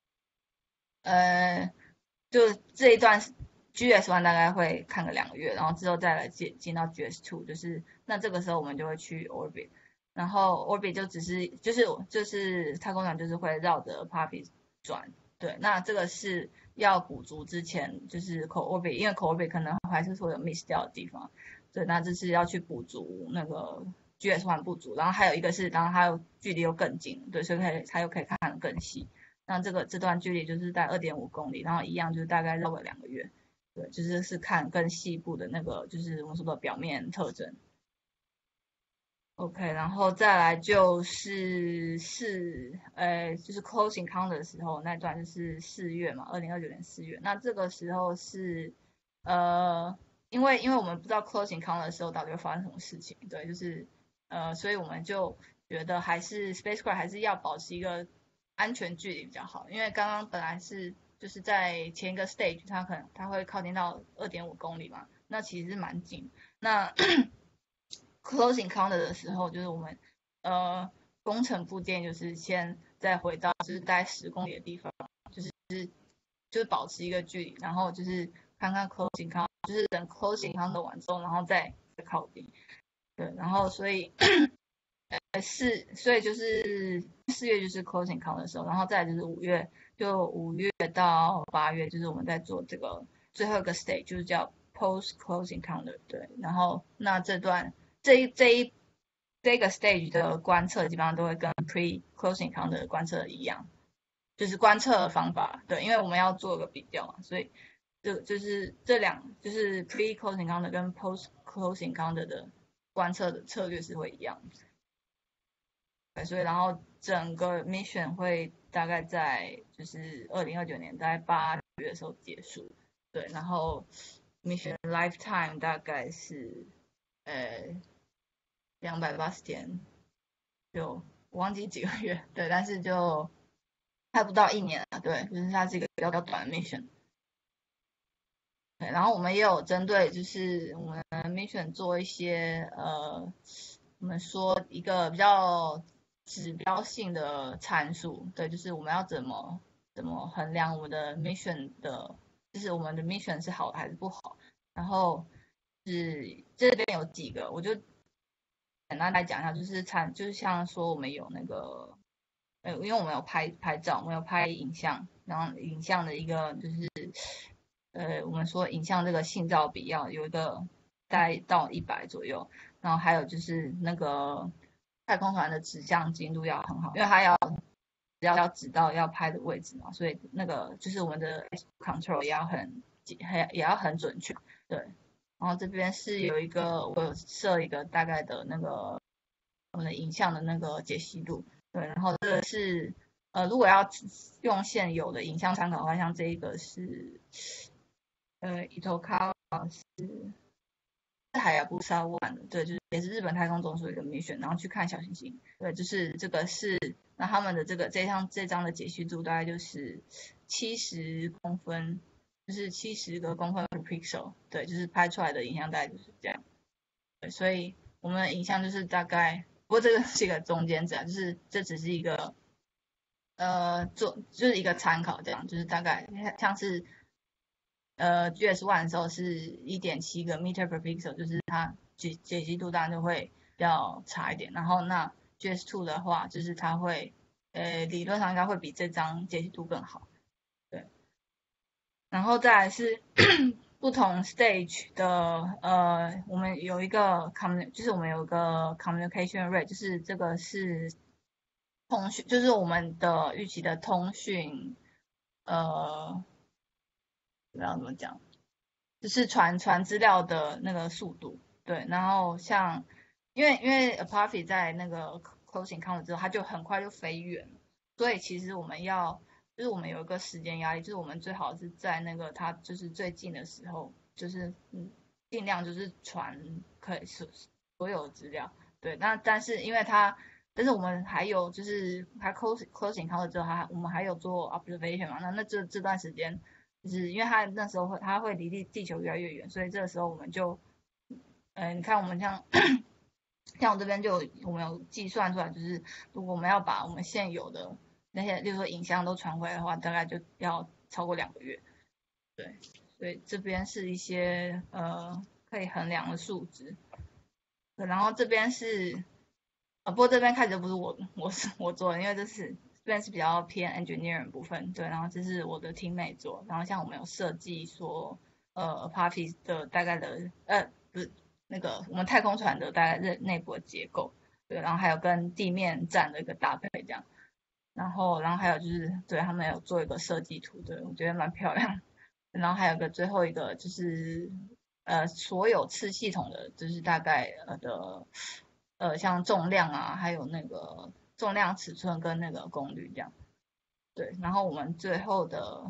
Speaker 2: 呃，就这一段 G S one 大概会看个两个月，然后之后再来进进到 G S two，就是那这个时候我们就会去 orbit，然后 orbit 就只是就是就是太空船就是会绕着 Apophis 转，对，那这个是要补足之前就是 co orbit，因为 co orbit 可能还是会有 miss 掉的地方，对，那这是要去补足那个 G S one 不足，然后还有一个是当它有距离又更近，对，所以可以它又可以看得更细。那这个这段距离就是在二点五公里，然后一样就是大概绕个两个月，对，就是是看更细部的那个就是我们说的表面特征。 OK，然后再来就是四，呃，就是 closing count 的时候那段就是四月嘛，二零二九年四月。那这个时候是，呃，因为因为我们不知道 closing count 的时候到底会发生什么事情，对，就是呃，所以我们就觉得还是 spacecraft 还是要保持一个安全距离比较好，因为刚刚本来是就是在前一个 stage 它可能它会靠近到二点五公里嘛，那其实是蛮近，那closing counter 的时候，就是我们呃工程部件就是先再回到就是大概十公里的地方，就是就是保持一个距离，然后就是看看 closing counter，就是等 closing counter 完之后，然后再靠近。对，然后所以呃四，所以就是四月就是 closing counter 的时候，然后再来就是五月，就五月到八月，就是我们在做这个最后一个 stage，就是叫 post closing counter。对，然后那这段。这一这一这个 stage 的观测基本上都会跟 pre closing count 的观测一样，就是观测方法，对，因为我们要做个比较嘛，所以就就是这两就是 pre closing count 跟 post closing count 的观测的策略是会一样的，对，所以然后整个 mission 会大概在就是二零二九年大概八月的时候结束，对，然后 mission lifetime 大概是呃两百八十天，就我忘记几个月，对，但是就还不到一年啊，对，就是它是一个比较短的 mission。对，然后我们也有针对就是我们 mission 做一些呃，我们说一个比较指标性的参数，对，就是我们要怎么怎么衡量我们的 mission 的，就是我们的 mission 是好还是不好，然后是这边有几个，我就简单来讲一下，就是参，就是像说我们有那个，呃，因为我们有拍拍照，我们有拍影像，然后影像的一个就是，呃，我们说影像这个信噪比要有一个大概到一百左右，然后还有就是那个太空船的指向精度要很好，因为它要要要指到要拍的位置嘛，所以那个就是我们的 control 也要很也也要很准确，对。然后这边是有一个，我有设一个大概的那个我们的影像的那个解析度，对，然后这个是呃，如果要用现有的影像参考的话，像这一个是呃，Itokawa 是海牙布沙湾的，对，就是也是日本太空总署的一个 mission，然后去看小行星，对，就是这个是那他们的这个这张这张的解析度大概就是七十公分。就是七十个公分 per pixel，对，就是拍出来的影像大概就是这样。对，所以我们的影像就是大概，不过这个是一个中间值啊，就是这只是一个呃做就是一个参考这样，就是大概像是呃 G S one 的时候是一点七个 meter per pixel，就是它解解析度当然就会比较差一点。然后那 G S two 的话，就是它会呃理论上应该会比这张解析度更好。然后再来是不同 stage 的呃，我们有一个 commun，就是我们有一个 communication rate，就是这个是通讯，就是我们的预期的通讯，呃，不知道怎么讲，就是传传资料的那个速度，对。然后像因为因为 Apophis 在那个 closing count 之后，它就很快就飞远了，所以其实我们要就是我们有一个时间压力，就是我们最好是在那个它就是最近的时候，就是嗯尽量就是传可以所所有的资料，对。那但是因为它，但是我们还有就是它 closing closing count 之后，还我们还有做 observation 嘛，那那这这段时间。就是因为它那时候会，它会离地地球越来越远，所以这个时候我们就，嗯、呃，你看我们像像我这边就有我们有计算出来，就是如果我们要把我们现有的那些，例如说影像都传回来的话，大概就要超过两个月。对，所以这边是一些呃可以衡量的数值。对，然后这边是，呃，不过这边开始就不是我我是我做的，因为这是这边是比较偏 engineering 部分，对，然后这是我的 teammate 做，然后像我们有设计说，呃 p a r t y 的大概的，呃，不是那个我们太空船的大概内内部的结构，对，然后还有跟地面站的一个搭配这样，然后然后还有就是对他们有做一个设计图，对我觉得蛮漂亮，然后还有个最后一个就是呃所有次系统的就是大概呃的。 呃像重量啊，还有那个重量尺寸跟那个功率这样。对，然后我们最后的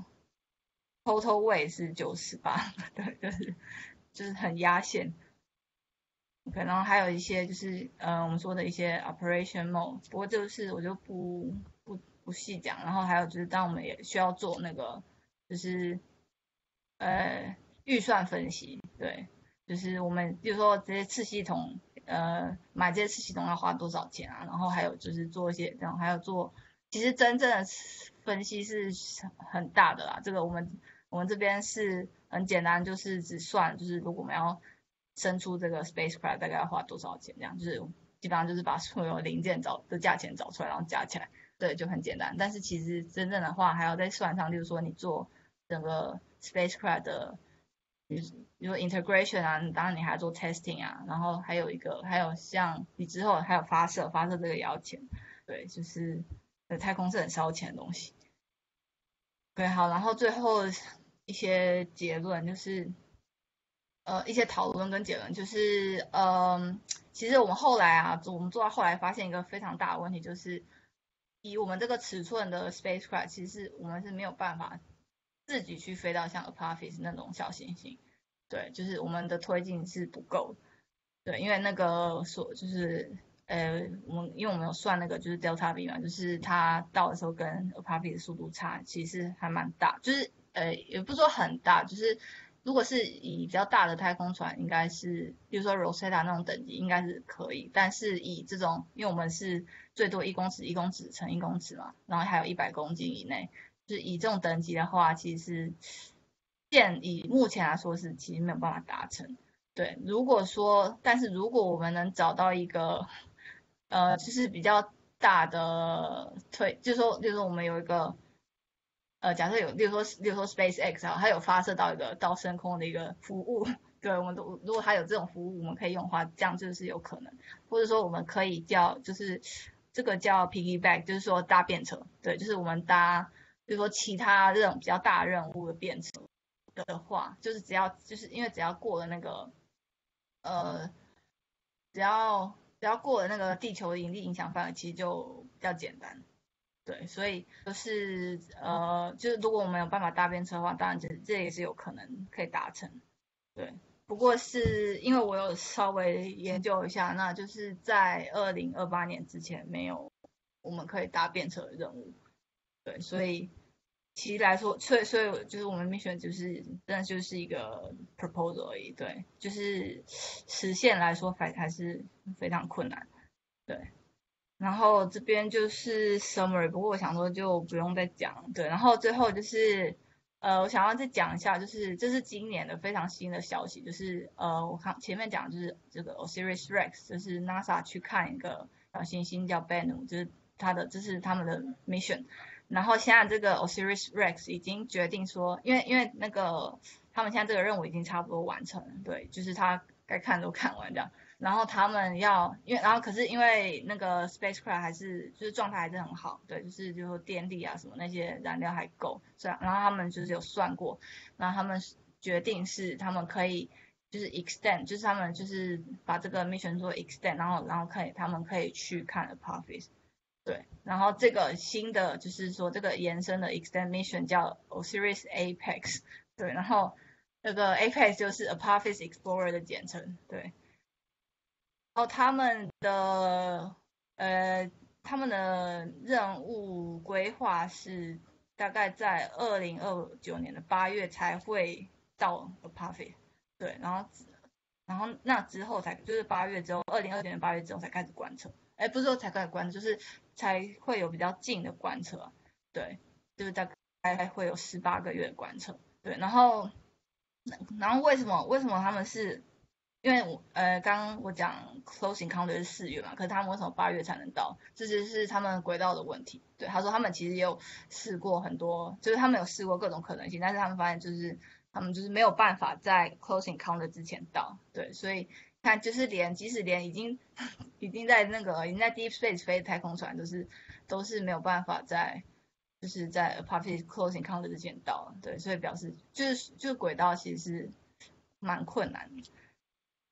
Speaker 2: total weight 是九十八，对，就是就是很压线。OK，然后还有一些就是呃我们说的一些 operation mode，不过这个是我就不不不细讲。然后还有就是当我们也需要做那个就是呃预算分析，对，就是我们比如说这些次系统呃买这些次系统要花多少钱啊，然后还有就是做一些这样，还有做其实真正的分析是很大的啦。这个我们我们这边是很简单，就是只算就是如果我们要生出这个 spacecraft 大概要花多少钱，这样就是基本上就是把所有零件找的价钱找出来，然后加起来，对，就很简单。但是其实真正的话还要再算上，就是说你做整个 spacecraft 的，比如说 integration 啊，当然你还要做 testing 啊，然后还有一个还有像你之后还有发射，发射这个也要钱，对，就是呃太空是很烧钱的东西。对，好，然后最后一些结论就是。呃一些讨论跟结论，就是嗯、呃，其实我们后来啊，我们做到后来发现一个非常大的问题，就是以我们这个尺寸的 spacecraft，其实我们是没有办法自己去飞到像 Apophis 那种小行星，对，就是我们的推进是不够的，对，因为那个所就是呃，我们因为我们有算那个就是 delta V 嘛，就是它到的时候跟 Apophis 的速度差其实还蛮大，就是呃也不是说很大，就是如果是以比较大的太空船，应该是比如说 Rosetta 那种等级应该是可以，但是以这种因为我们是最多一公尺一公尺乘一公尺嘛，然后还有一百公斤以内，就是以这种等级的话，其实现以目前来说是其实没有办法达成。对，如果说，但是如果我们能找到一个，呃，就是比较大的推，就是说，就是说我们有一个，呃，假设有，例如说，例如说 SpaceX 啊，它有发射到一个到深空的一个服务，对，我们都如果它有这种服务，我们可以用的话，这样就是有可能，或者说我们可以叫，就是这个叫 piggyback，就是说搭便车，对，就是我们搭，比如说其他这种比较大任务的便车的话，就是只要就是因为只要过了那个。呃，只要只要过了那个地球的引力影响范围，其实就比较简单。对，所以就是呃，就是如果我们有办法搭便车的话，当然这这也是有可能可以达成。对，不过是因为我有稍微研究一下，那就是在二零二八年之前没有我们可以搭便车的任务。对，所以其实来说，所以所以就是我们 mission 就是真的就是一个 proposal 而已，对，就是实现来说还还是非常困难，对。然后这边就是 summary，不过我想说就不用再讲，对。然后最后就是呃，我想要再讲一下，就是这是今年的非常新的消息，就是呃，我看前面讲就是这个 Osiris Rex，就是 NASA 去看一个小行星叫 Bennu，就是它的这是他们的 mission。然后现在这个 Osiris Rex 已经决定说，因为因为那个他们现在这个任务已经差不多完成了，对，就是他该看都看完这样。然后他们要，因为然后可是因为那个 spacecraft 还是就是状态还是很好，对，就是就是说电力啊什么那些燃料还够，是啊，然后他们就是有算过，然后他们决定是他们可以就是 extend，就是他们就是把这个 mission 做 extend，然后然后可以他们可以去看 Apophis。对，然后这个新的就是说这个延伸的 extend mission 叫 Osiris Apex，对，然后那个 Apex 就是 Apophis Explorer 的简称，对。然后他们的呃，他们的任务规划是大概在二零二九年的八月才会到 Apophis，对，然后然后那之后才就是八月之后，二零二九年八月之后才开始观测，哎，不是说才开始观测，就是才会有比较近的观测，对，就是大概会有十八个月的观测，对，然后然后为什么为什么他们是因为我呃，刚刚我讲 close encounter 是四月嘛，可是他们为什么八月才能到？这就是他们轨道的问题。对，他说他们其实也有试过很多，就是他们有试过各种可能性，但是他们发现就是他们就是没有办法在 close encounter 之前到。对，所以看就是连即使连已经已经在那个已经在 deep space 飞的太空船，都是都是没有办法在就是在 Apophis close encounter 之前到。对，所以表示就是就是轨道其实是蛮困难的。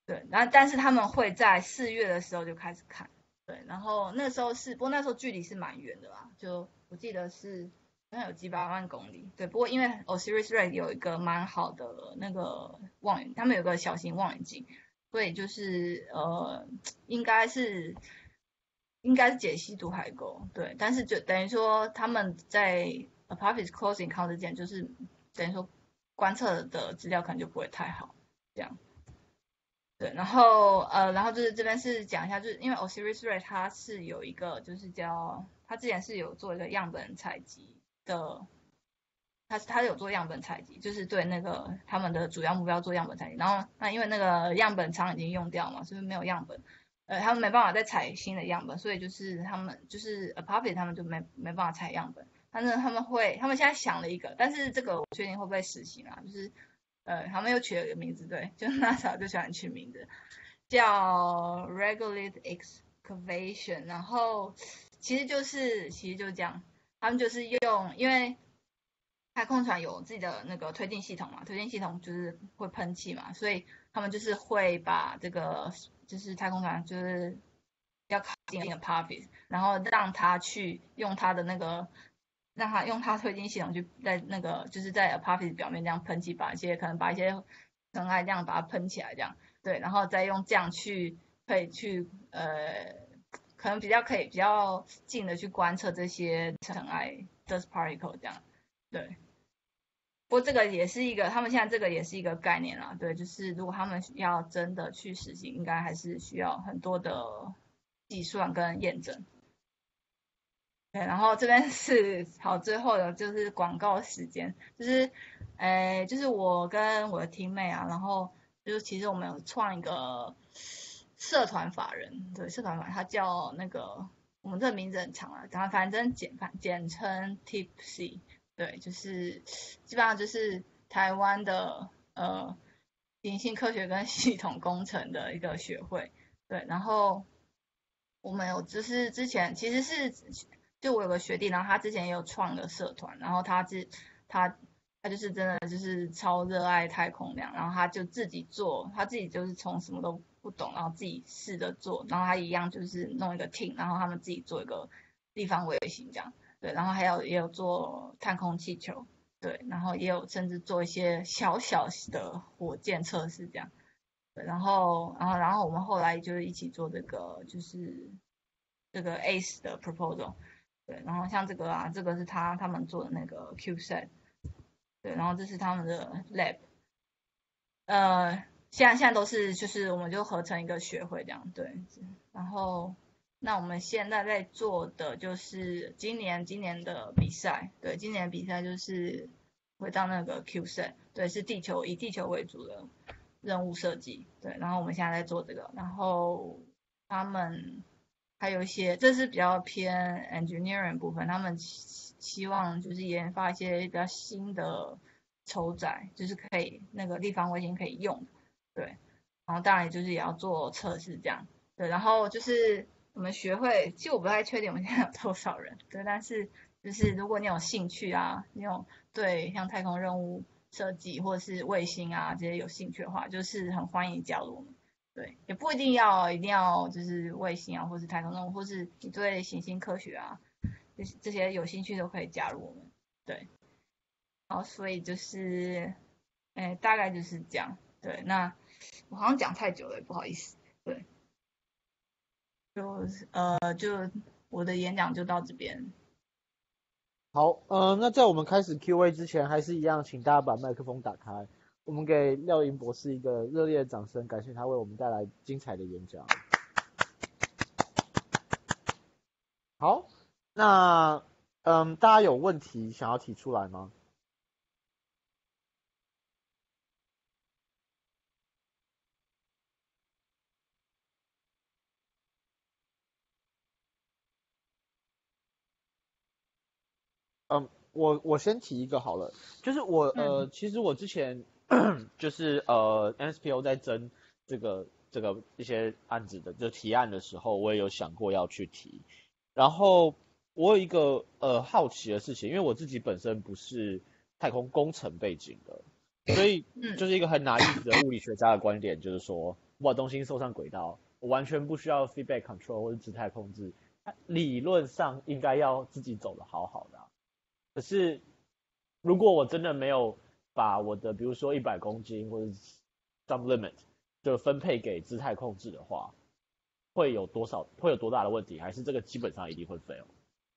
Speaker 2: 对，然后但是他们会在四月的时候就开始看，对，然后那时候是，不过那时候距离是蛮远的啦，就我记得是好像有几百万公里，对，不过因为 Osiris-Rex 有一个蛮好的那个望远，他们有个小型望远镜，所以就是呃，应该是应该是解析度还够，对，但是就等于说他们在 Apophis Close Encounter 点，就是等于说观测的资料可能就不会太好，这样。对，然后呃，然后就是这边是讲一下，就是因为 Osiris-Rex 它是有一个就是叫，它之前是有做一个样本采集的，它是它有做样本采集，就是对那个他们的主要目标做样本采集，然后那因为那个样本仓已经用掉嘛，所以没有样本，呃，他们没办法再采新的样本，所以就是他们就是 Apophis 他们就没没办法采样本，但是他们会，他们现在想了一个，但是这个我确定会不会实行啊，就是呃，他们又取了个名字，对，就 NASA 就喜欢取名字，叫 Regolith Excavation，然后其实就是其实就是这样，他们就是用，因为太空船有自己的那个推进系统嘛，推进系统就是会喷气嘛，所以他们就是会把这个就是太空船就是要靠近那个 Apophis，然后让它去用它的那个。让它用它推进系统去在那个就是在 Apophis 表面这样喷气，把一些可能把一些尘埃这样把它喷起来，这样对，然后再用这样去可以去呃，可能比较可以比较近的去观测这些尘埃 dust particle 这样，对。不过这个也是一个，他们现在这个也是一个概念啦，对，就是如果他们要真的去实行，应该还是需要很多的计算跟验证。对，然后这边是好，最后的就是广告时间，就是，呃，就是我跟我的 team 妹啊，然后就是其实我们有创一个社团法人，对，社团法人，它叫那个，我们这个名字很长啊，然后反正简反简称 Tipsy，对，就是基本上就是台湾的呃行星科学跟系统工程的一个学会，对，然后我们有就是之前其实是就我有个学弟，然后他之前也有创个社团，然后他是他他就是真的就是超热爱太空那样，然后他就自己做，他自己就是从什么都不懂，然后自己试着做，然后他一样就是弄一个 team，然后他们自己做一个地方卫星这样，对，然后还有也有做太空气球，对，然后也有甚至做一些小小的火箭测试这样。对，然后，然后，然后我们后来就是一起做这个，就是这个 A C E 的 proposal，对，然后像这个啊，这个是他他们做的那个 CubeSat，对，然后这是他们的 lab，呃，现在现在都是就是我们就合成一个学会这样，对，然后那我们现在在做的就是今年今年的比赛，对，今年的比赛就是回到那个 CubeSat，对，是地球以地球为主的任务设计，对，然后我们现在在做这个，然后他们还有一些，这是比较偏 engineering 部分，他们希希望就是研发一些比较新的承载，就是可以那个立方卫星可以用，对，然后当然就是也要做测试这样，对，然后就是我们学会，其实我不太确定我们现在有多少人，对，但是就是如果你有兴趣啊，你有对像太空任务设计或者是卫星啊这些有兴趣的话，就是很欢迎加入我们。对，也不一定要一定要就是卫星啊，或是太空任务，或是你对行星科学啊这这些有兴趣都可以加入我们。对，然后所以就是，哎，大概就是这样。对，那我好像讲太久了，不好意思。对，就呃就我的演讲就到这边。
Speaker 1: 好，呃，那在我们开始 Q A 之前，还是一样，请大家把麦克风打开。我们给廖莹博士一个热烈的掌声，感谢他为我们带来精彩的演讲。好，那嗯，大家有问题想要提出来吗？嗯，我我先提一个好了，就是我呃，
Speaker 2: 嗯
Speaker 1: 其实我之前就是呃 N S P O 在争这个这个一些案子的就提案的时候，我也有想过要去提。然后我有一个呃好奇的事情，因为我自己本身不是太空工程背景的，所以就
Speaker 2: 嗯
Speaker 1: 是一个很拿意思的物理学家的观点，就是说我把东西送上轨道，我完全不需要 feedback control 或者姿态控制，理论上应该要自己走的好好的、啊。可是如果我真的没有把我的比如说一百公斤或者 jump limit 就分配给姿态控制的话，会有多少会有多大的问题？还是这个基本上一定会 fail？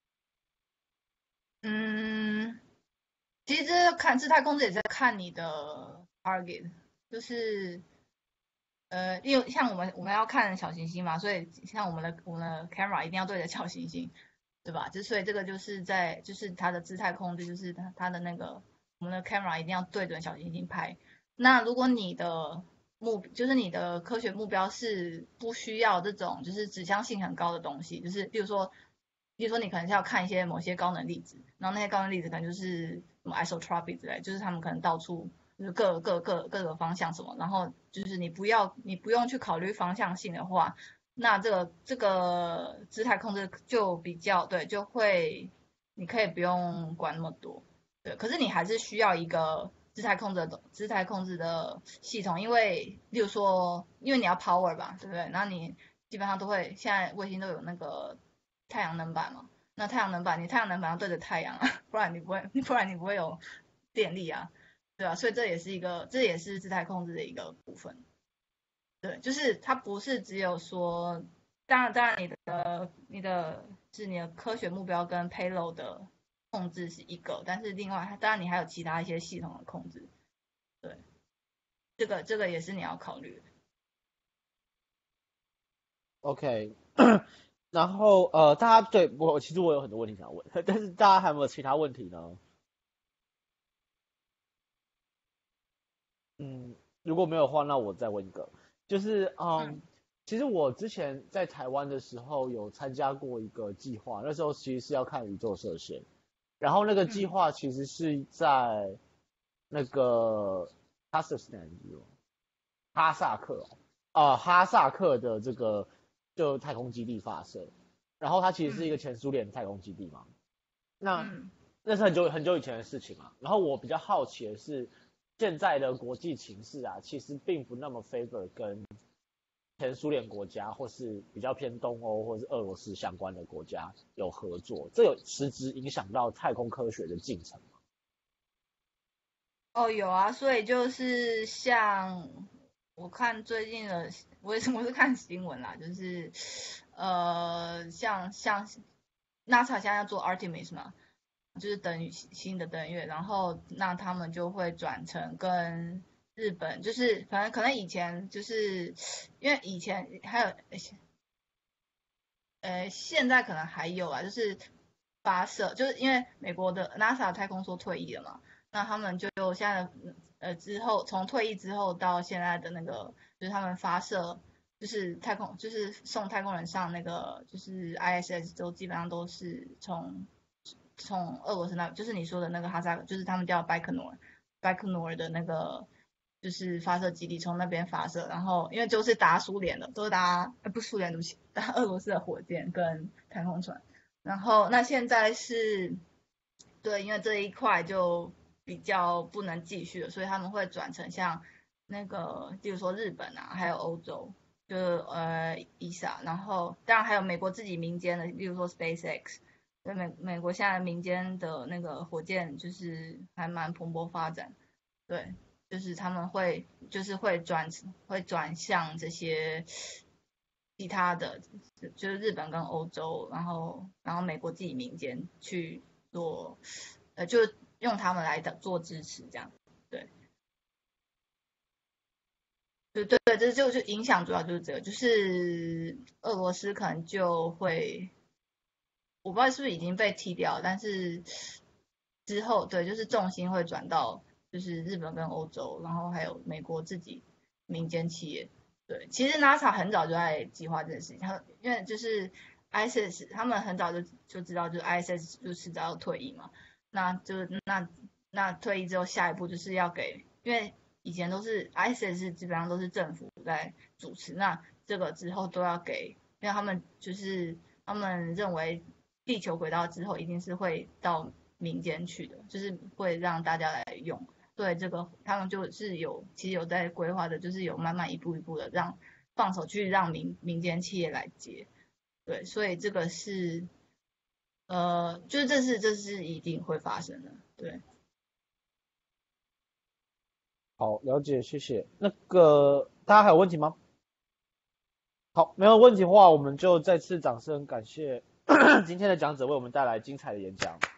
Speaker 2: 嗯，其实看姿态控制也在看你的 target， 就是呃，因为像我们我们要看小行星嘛，所以像我们的我们的 camera 一定要对着小行星，对吧？就所以这个就是在就是它的姿态控制，就是它它的那个我们的 camera 一定要对准小行星拍。那如果你的目就是你的科学目标是不需要这种就是指向性很高的东西，就是比如说，比如说你可能是要看一些某些高能粒子，然后那些高能粒子可能就是什么 isotropic 之类，就是他们可能到处就是各各各各个方向什么，然后就是你不要你不用去考虑方向性的话，那这个这个姿态控制就比较对，就会你可以不用管那么多，对，可是你还是需要一个姿态控制的姿态控制的系统，因为例如说，因为你要 power 吧，对不对？然后你基本上都会现在卫星都有那个太阳能板嘛，那太阳能板你太阳能板要对着太阳啊，不然你不会不然你不会有电力啊，对啊，所以这也是一个这也是姿态控制的一个部分。对，就是它不是只有说，当然当然你的你的是你的科学目标跟 payload 的控制是一个，但是另外当然你还有其他一些系统的控制，对，这个这个也是你要考虑的。
Speaker 1: OK，然后呃，大家对我其实我有很多问题想问，但是大家还有没有其他问题呢？嗯，如果没有的话，那我再问一个，就是嗯，
Speaker 2: 嗯
Speaker 1: 其实我之前在台湾的时候有参加过一个计划，那时候其实是要看宇宙射线，然后那个计
Speaker 2: 嗯
Speaker 1: 划其实是在那个哈萨斯坦哈萨克哦，呃哈萨克的这个就太空基地发射，然后它其实是一
Speaker 2: 嗯
Speaker 1: 个前苏联太空基地嘛，那
Speaker 2: 嗯
Speaker 1: 那是很久很久以前的事情嘛。然后我比较好奇的是，现在的国际情势啊，其实并不那么 favor 跟前苏联国家或是比较偏东欧或是俄罗斯相关的国家有合作，这有实质影响到太空科学的进程吗？
Speaker 2: 哦，有啊，所以就是像我看最近的，我也是我是看新闻啦，就是呃，像像 NASA 现在要做 Artemis 嘛，就是等于新的登月，然后那他们就会转成跟日本，就是反正可能以前就是因为以前还有呃现在可能还有啊，就是发射，就是因为美国的 NASA 太空梭退役了嘛，那他们就现在的呃之后从退役之后到现在的那个就是他们发射。就是太空，就是送太空人上那个，就是 I S S 都基本上都是从从俄罗斯那，就是你说的那个哈萨克，就是他们叫拜克努尔，拜克努尔的那个就是发射基地从那边发射，然后因为就是打苏联的，都是打呃不苏联对不起，打俄罗斯的火箭跟太空船，然后那现在是对，因为这一块就比较不能继续了，所以他们会转成像那个，比如说日本啊，还有欧洲。就是呃 E S A，然后当然还有美国自己民间的，例如说 SpaceX，对美美国现在民间的那个火箭就是还蛮蓬勃发展，对，就是他们会就是会转会转向这些其他的，就是日本跟欧洲，然后然后美国自己民间去做，呃，就用他们来的做支持这样，对。对对对，这就就影响主要就是这个，就是俄罗斯可能就会，我不知道是不是已经被踢掉，但是之后对，就是重心会转到就是日本跟欧洲，然后还有美国自己民间企业。对，其实 NASA 很早就在计划这件事情，他因为就是 I S S 他们很早就就知道，就是 I S S 就是要退役嘛，那就是那那退役之后下一步就是要给，因为以前都是 I S S 基本上都是政府在主持，那这个之后都要给，因为他们就是他们认为地球轨道之后一定是会到民间去的，就是会让大家来用。对这个，他们就是有其实有在规划的，就是有慢慢一步一步的让放手去让民民间企业来接，对，所以这个是呃，就是这是这是一定会发生的，对。
Speaker 1: 好，了解，谢谢。那个大家还有问题吗？好，没有问题的话，我们就再次掌声感谢今天的讲者为我们带来精彩的演讲。